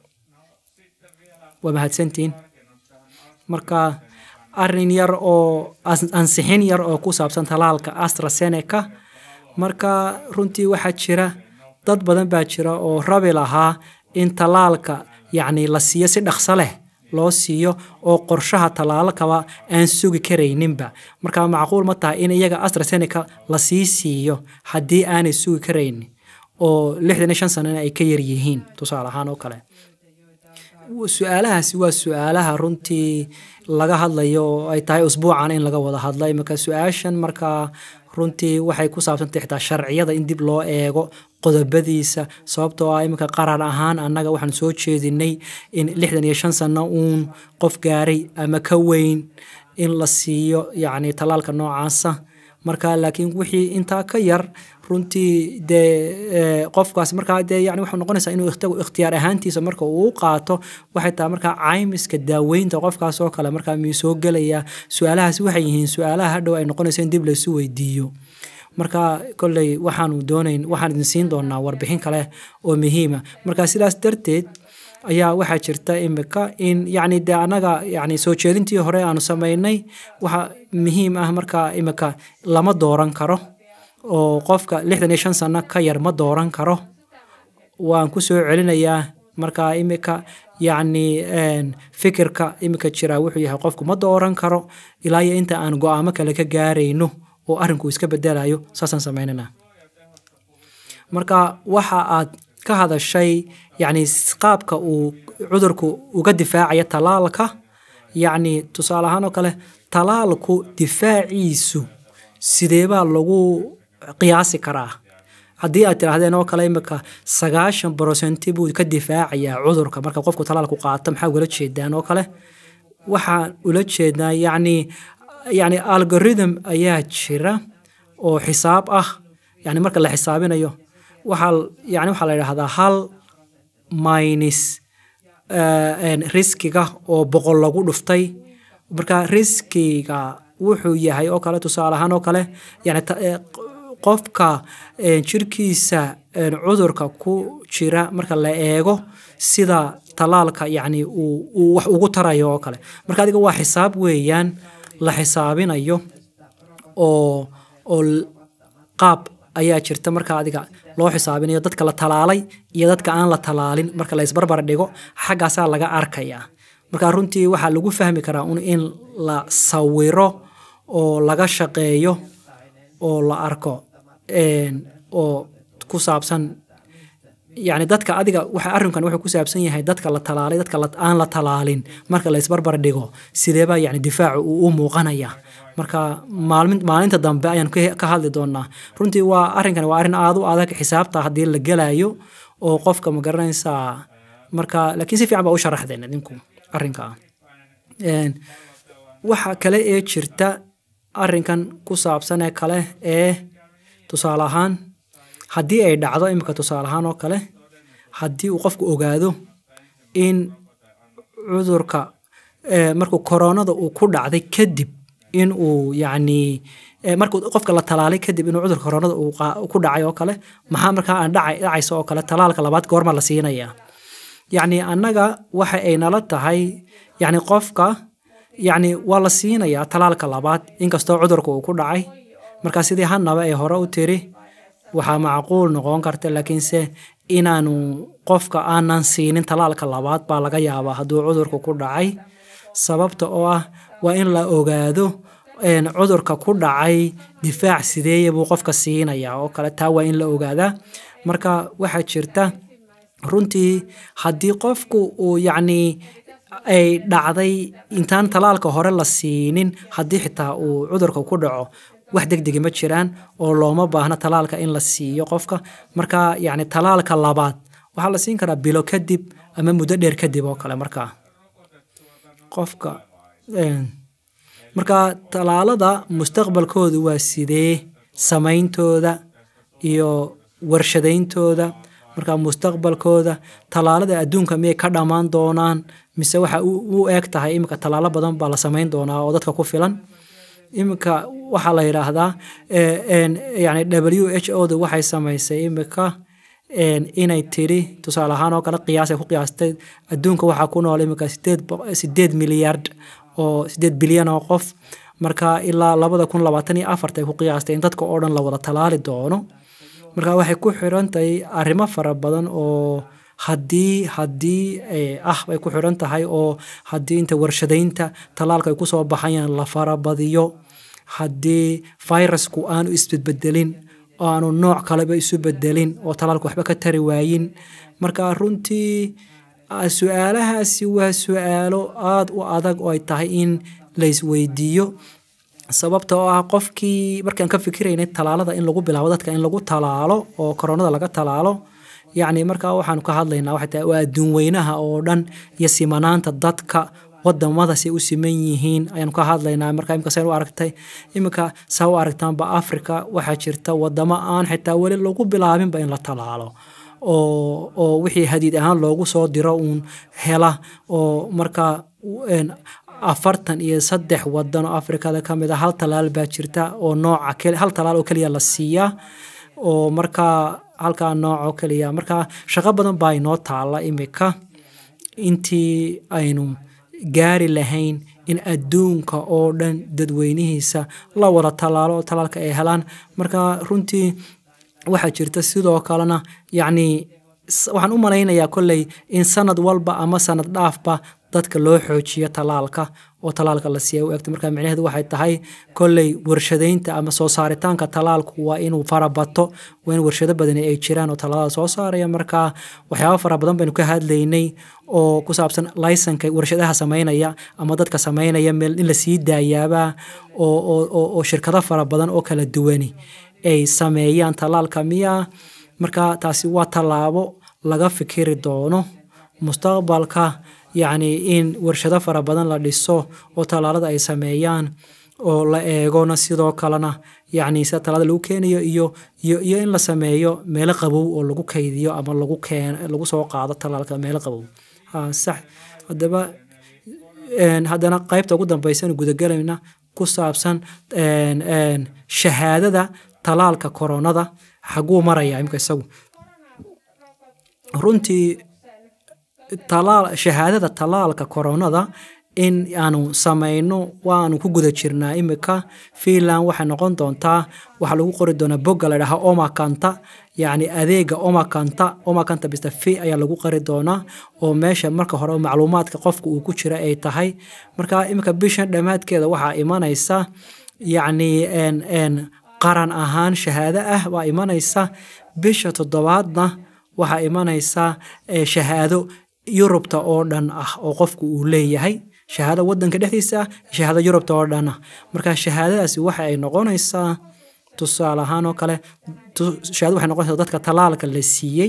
[SPEAKER 1] waa mahadsantiin marka arrin yar oo ansixin yar oo ku saabsan talaalka AstraZeneca marka runtii waxaa jira dad badan baa jira oo rabi lahaa in talaalka yacni la siiyo si dhaqso leh loo siiyo oo qorshaha talaalkaba aan sugi karayninba marka macquul ma tahay in iyaga AstraZeneca la sii siiyo haddii aanay sugi karaynin oo lixdan iyo shan sano ay ka yar yihiin tusaale ahaan oo kale su'aalahaasi waa su'aalaha runtii laga hadlayo oo ay tahay usbuucan in laga wada hadlay marka su'aashan marka runtii waxay ku saabsantahay xitaa sharciyada in dib loo eego qodobadiisa sababtoo ah iminka qaran ahaan annaga waxaan soo jeedinay in lixdan iyo shan sano uun qof gaaray ama ka weyn in la siiyo yacni talaalka noocaasa marka laakiin wixii intaa ka yar runtii dee qofkaas markaa dee yani wuxuu noqonaysaa inuu ikhtiyaar ahaantiisa marka uu qaato waxay tahay markaa caymiska daaweynta qofkaas oo kale markaa miyuu soo gelaya su-aalahaas waxay yihiin su-aalaha hadhow ay noqonaysa in dib laysu weydiiyo marka kolley waxaanu doonayn waxaan idin siin doonaa warbixin kale oo muhiima marka sidaas darteed ayaa waxaa jirta imika in yacni dee annaga yacni soo jeedintii hore aanu samaynay waxa muhiim ah marka imika lama dooran karo oo qofka lixdan iyo shan sano ka yar ma dooran karo waan ku soo celinayaa marka imika yacni fikirka imika jira wuxuu yahay qofku ma dooran karo ilaa iyo inta aan go'aamo kale ka gaarayno oo arrinku iska bedelayo saasaan samaynanaa marka waxa aad ka hadashay yacni qaabka uu cudurku uga difaacaya talaalka yacni tusaale ahaan oo kale talaalku difaaciisu sidee baa lagu qiyaasi karaa haddii aad tidhaahdeen oo kale imika sagaashan brosenti buu ka difaacayaa cudurka marka qofku talaalku qaato maxaa ugala jeedaan oo kale waxaan ula jeednaa yacni yacni algorithm ayaa jira oo xisaab ah yacni marka la xisaabinayo waxaa yacni waxaa la yidhaahdaa hal minus riskiga oo boqol lagu dhuftay marka riskiga wuxuu yahay oo kale tusaale ahaan oo kale yacni qofka jirkiisa cudurka ku jira marka la eego sida talaalka yacni uu wax ugu tarayo oo kale marka adiga waa xisaab weeyaan la xisaabinayo oo oo qaab ayaa jirta marka adiga loo xisaabinayo dadka la talaalay iyo dadka aan la talaalin marka la isbarbar dhigo xaggaasaa laga arkayaa marka runtii waxaa lagu fahmi karaa un in la sawiro oo laga shaqeeyo oo la arko oo ku saabsan yacni dadka adiga waxa arrinkan wuxuu ku saabsan yahay dadka la talaalay dadka aan la talaalin marka la isbarbar dhigo sidee baa yacni difaacu uu u muuqanaya marka maalmin maalinta dambe ayaan ka hadli doonaa runtii waa arrinkan waa arrin aad u adag xisaabta haddii la gelayo oo qofka ma garanaysaa marka laakiin si fiican baa u sharaxdeen idinku arrinka waxa kale ee jirta arrinkan ku saabsan ee kale ee tusaale ahaan haddii ay dhacdo imika tusaale ahaan oo kale haddii uu qofku ogaado in cudurka markuu koronada uu ku dhacday kadib in uu yacni markuu qofka la talaalay kadib inuu cudurka koronada uu ku dhacay oo kale maxaa markaa aan dhacay dhacayso oo kale talaalka labaad goorma la siinayaa yacni annaga waxa ay nala tahay yacni qofka yacni waa la siinayaa talaalka labaad inkastoo cudurka uu ku dhacay marka sidii hannaba ay hore u tiri waxaa macquul noqon karta laakiinse inaanu qofka aanan siinin talaalka labaad baa laga yaabaa hadduu cudurka ku dhacay sababta oo ah waa in la ogaado cudurka ku dhacay difaac sideeye buu qofka siinayaa oo kale taa waa in la ogaadaa marka waxaa jirta runtii haddii qofku uu yacni ay dhacday intaan talaalka hore la siinin haddii xitaa uu cudurka ku dhaco wax degdegi ma jiraan oo looma baahna talaalka in la siiyo qofka marka yacni talaalka labaad waxaa la siin karaa bilo kadib ama muddo dheer kadib oo kale markaa qofka marka talaalada mustaqbalkoodu waa sidee samayntooda iyo warshadayntooda marka mustaqbalkooda talaalada adduunka miyay ka dhammaan doonaan mise waxa u eg tahay imika talaalo badan baa la samayn doonaa oo dadka ku filan imika waxaa la yidhaahdaa yani w h o da waxay samaysay imika inay tiri tusaale ahaan oo kale qiyaasay ku qiyaastay adduunka waxaa ku nool imika sideed milyard oo sideed bilyan oo qof marka ilaa labada kun labaatan iyo afarta ay ku qiyaastay in dadka oo dhan la wada talaali doono marka waxay ku xiran tahay arrimo fara badan oo haddii haddii ah bay ku xiran tahay oo haddii inta warshadaynta talaalka ay kusoo baxayaan la farabadiyo haddii virusku aanu isbedbedelin oo aanu nooc kaleba isu bedelin oo talaalku waxba ka tari waayin marka runtii su-aalahaasi waa su-aalo aada u adag oo ay tahay in la isweydiiyo sababtoo ah qofkii markaan ka fikiraynay talaalada in lagu bilaabo dadka in lagu talaalo oo koronada laga talaalo yacni markaa waxaanu ka hadlaynaa waxay tahay waa adduun weynaha oo dhan iyo simanaanta dadka wadamada si u siman yihiin ayaanu ka hadlaynaa marka imika saan u aragtay imika saa u aragtaanba Afrika waxaa jirta wadamo aan xitaa weli lagu bilaabinba in la talaalo oo oo wixii hadiid ahaan loogu soo diro uun hela oo marka afartan iyo saddex wadan oo Afrikada ka mid ah hal talaal baa jirta oo nooca kale hal talaal oo kaliya la siiyaa oo marka halka nooc oo kaliya marka shaqo badan baa inoo taala imika intii aynu gaari lahayn in adduunka oo dhan dadweynihiisa la wada talaalo talaalka ay helaan marka runtii waxa jirta sidoo kalena yacni waxaan u malaynayaa kolley in sanad walba ama sanad dhaafba dadka loo xoojiyo talaalka oo talaalka la siiyo eegto marka micnaheedu waxay tahay kolley warshadaynta ama soo saaritaanka talaalku waa inuu farabato waa in warshado badan ay jiraan oo talaalada soo saaraya marka waxyaabo fara badan baynu ka hadlaynay oo ku saabsan laysanka warshadaha sameynaya ama dadka sameynaya meel in la sii daayaaba oo oo oo shirkado fara badan oo kala duwani ay sameeyaan talaalka miya marka taasi waa talaabo laga fikiri doono mustaqbalka yacni in warshado fara badan la dhiso oo talaalada ay sameeyaan oo la eegona sidoo kalena yacni sida talaalada lagu keenayo iyo iyo iyo in la sameeyo meelo qabow oo lagu kaydiyo ama lagu keen lagu soo qaado talaalka meelo qabow ha sax hadaba een hadana qaybta ugu dambaysan gudagalayna ku saabsan een een shahaadada talaalka koronada xaguu maraya imka isagu runtii talaal shahaadada talaalka koronada in aanu sameyno waanu ku guda jirnaa imika Finland waxa noqon doontaa waxa lagu qori doonaa bogga la dhahaa Omakanta yacni adeega Omakanta Omakanta bista fi ayaa lagu qori doonaa oo meesha marka hore macluumaadka qofku uu ku jira ay tahay marka imika bishan dhamaadkeeda waxa imanaysa yacni en en qaran ahaan shahaado ah waa imanaysa bisha toddobaadna waxa imanaysa shahaado Yurubta oo dhan ah oo qofku uu leeyahay shahaado wadanka dhexdiisa shahaado Yurubta oo dhan ah marka shahaadadaasi waxa ay noqonaysaa tusaale ahaan oo kale shahaado waxay noqonaysaa dadka talaalka la siiyay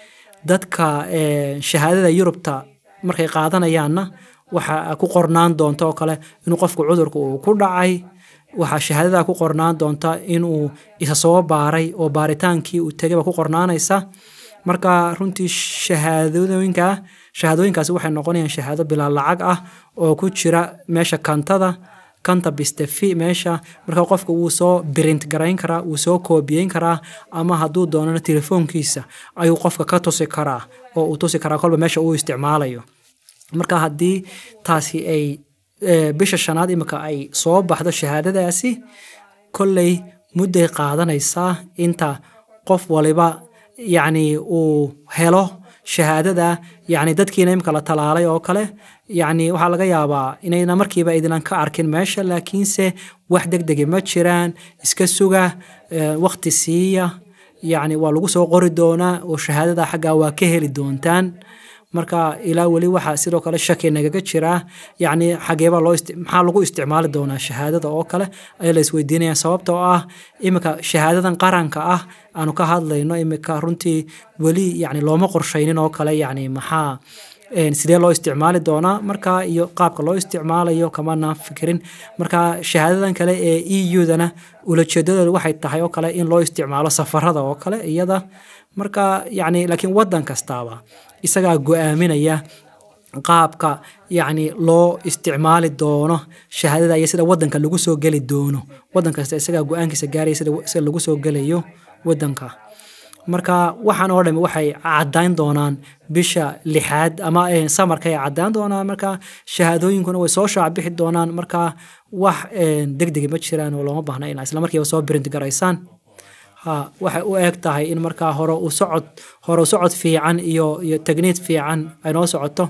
[SPEAKER 1] dadka shahaadada Yurubta markay qaadanayaanna waxa ku qornaan doonto oo kale inuu qofku cudurku uu ku dhacay waxa shahaadada ku qornaan doonta inuu isa soo baaray oo baaritaankii uu tagay ku qornaanaysa marka runtii shahaadooyinka shahaadooyinkaasi waxay noqonayaan shahaado bilaa lacag ah oo ku jira meesha kantada kanta bistefi meesha marka qofka uu soo print garayn karaa uu soo koobiyeyn karaa ama hadduu doonana telefoonkiisa ayuu qofka ka tusi karaa oo uu tusi karaa kolba meesha uu isticmaalayo marka haddii taasi ay bisha shanaad imika ay soo baxdo shahaadadaasi kolley mudday qaadanaysaa inta qof waliba yacni uu helo shahaadada yacni dadkiina imika la talaalay oo kale yacni waxaa laga yaabaa inayna markiiba idinaan ka arkin meesha laakiinse wax degdegi ma jiraan iska suga waqti siiya yacni waa lagu soo qori doonaa oo shahaadada xaggaa waa ka heli doontaan marka ilaa wali waxa sidoo kale shaki nagaga jira yacni xageeba loo maxaa lagu isticmaali doonaa shahaadada oo kale ay la isweydiinayaan sababtoo ah imika shahaadadan qaranka ah aanu ka hadlayno imika runtii wali yacni looma qorshaynin oo kale yacni maxaa sidee loo isticmaali doonaa marka iyo qaabka loo isticmaalayo kamana fikirin marka shahaadadan kale ee E U-dana ulajeedadoodu waxay tahay oo kale in loo isticmaalo safarada oo kale iyada marka yacni laakiin wadan kastaaba isagaa go'aaminaya qaabka yacni loo isticmaali doono shahaadada iyo sida wadanka lagu soo geli doono wadan kasta isagaa go'aankiisa gaaraya sida sida lagu soo gelayo wadanka marka waxaan oo dhan waxay caddayn doonaan bisha lixaad ama samarka ay caddayn doonaan marka shahaadooyinkuna way soo shaac bixi doonaan marka wax degdeg ma jiraan oo looma baahna in isla markiiba soo print garaysaan ha waxay u eeg tahay in marka hore u socod hore u socod fiican iyo iyo technique fiican ay noo socoto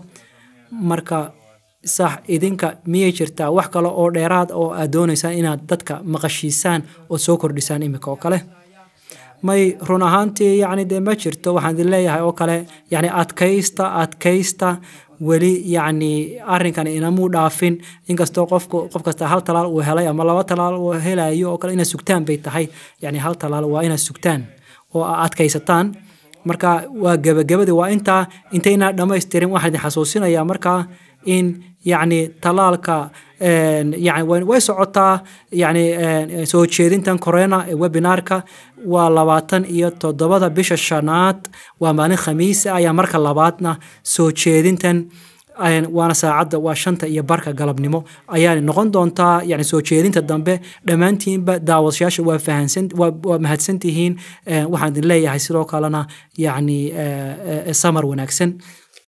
[SPEAKER 1] marka sax idinka miyay jirtaa wax kale oo dheeraad oo aad doonaysaan inaad dadka maqashiisaan oo soo kordhisaan imika oo kale may run ahaantii yani dee ma jirto waxaan idin leeyahay oo kale yani adkaysta adkaysta weli yani arrinkan inamuu dhaafin inkastoo qofku qof kasta hal talaal uu helay ama laba talaal uu helayo oo kale inaad sugtaan bay tahay yani hal talaal waa inaad sugtaan oo adkaysataan marka waa gabagabadii waa intaa intayna dhammaystirin waxaan idin xasuusinayaa markaa in يعني تلالك يعني way socotaa يعني soo jeedintan corona webinarka waa labaatan iyo toddobada bisha shanaad waa maalin khamiis ah ayaa marka labaadna soo jeedintan waana saacada waa shanta iyo barka galabnimo ayaa noqon doontaa yani soo jeedinta dambe dhamaantiinba daawadayaasha waa fahansan waa mahadsantihiin waxaan idin leeyahay sidoo kalena yani samar wanaagsan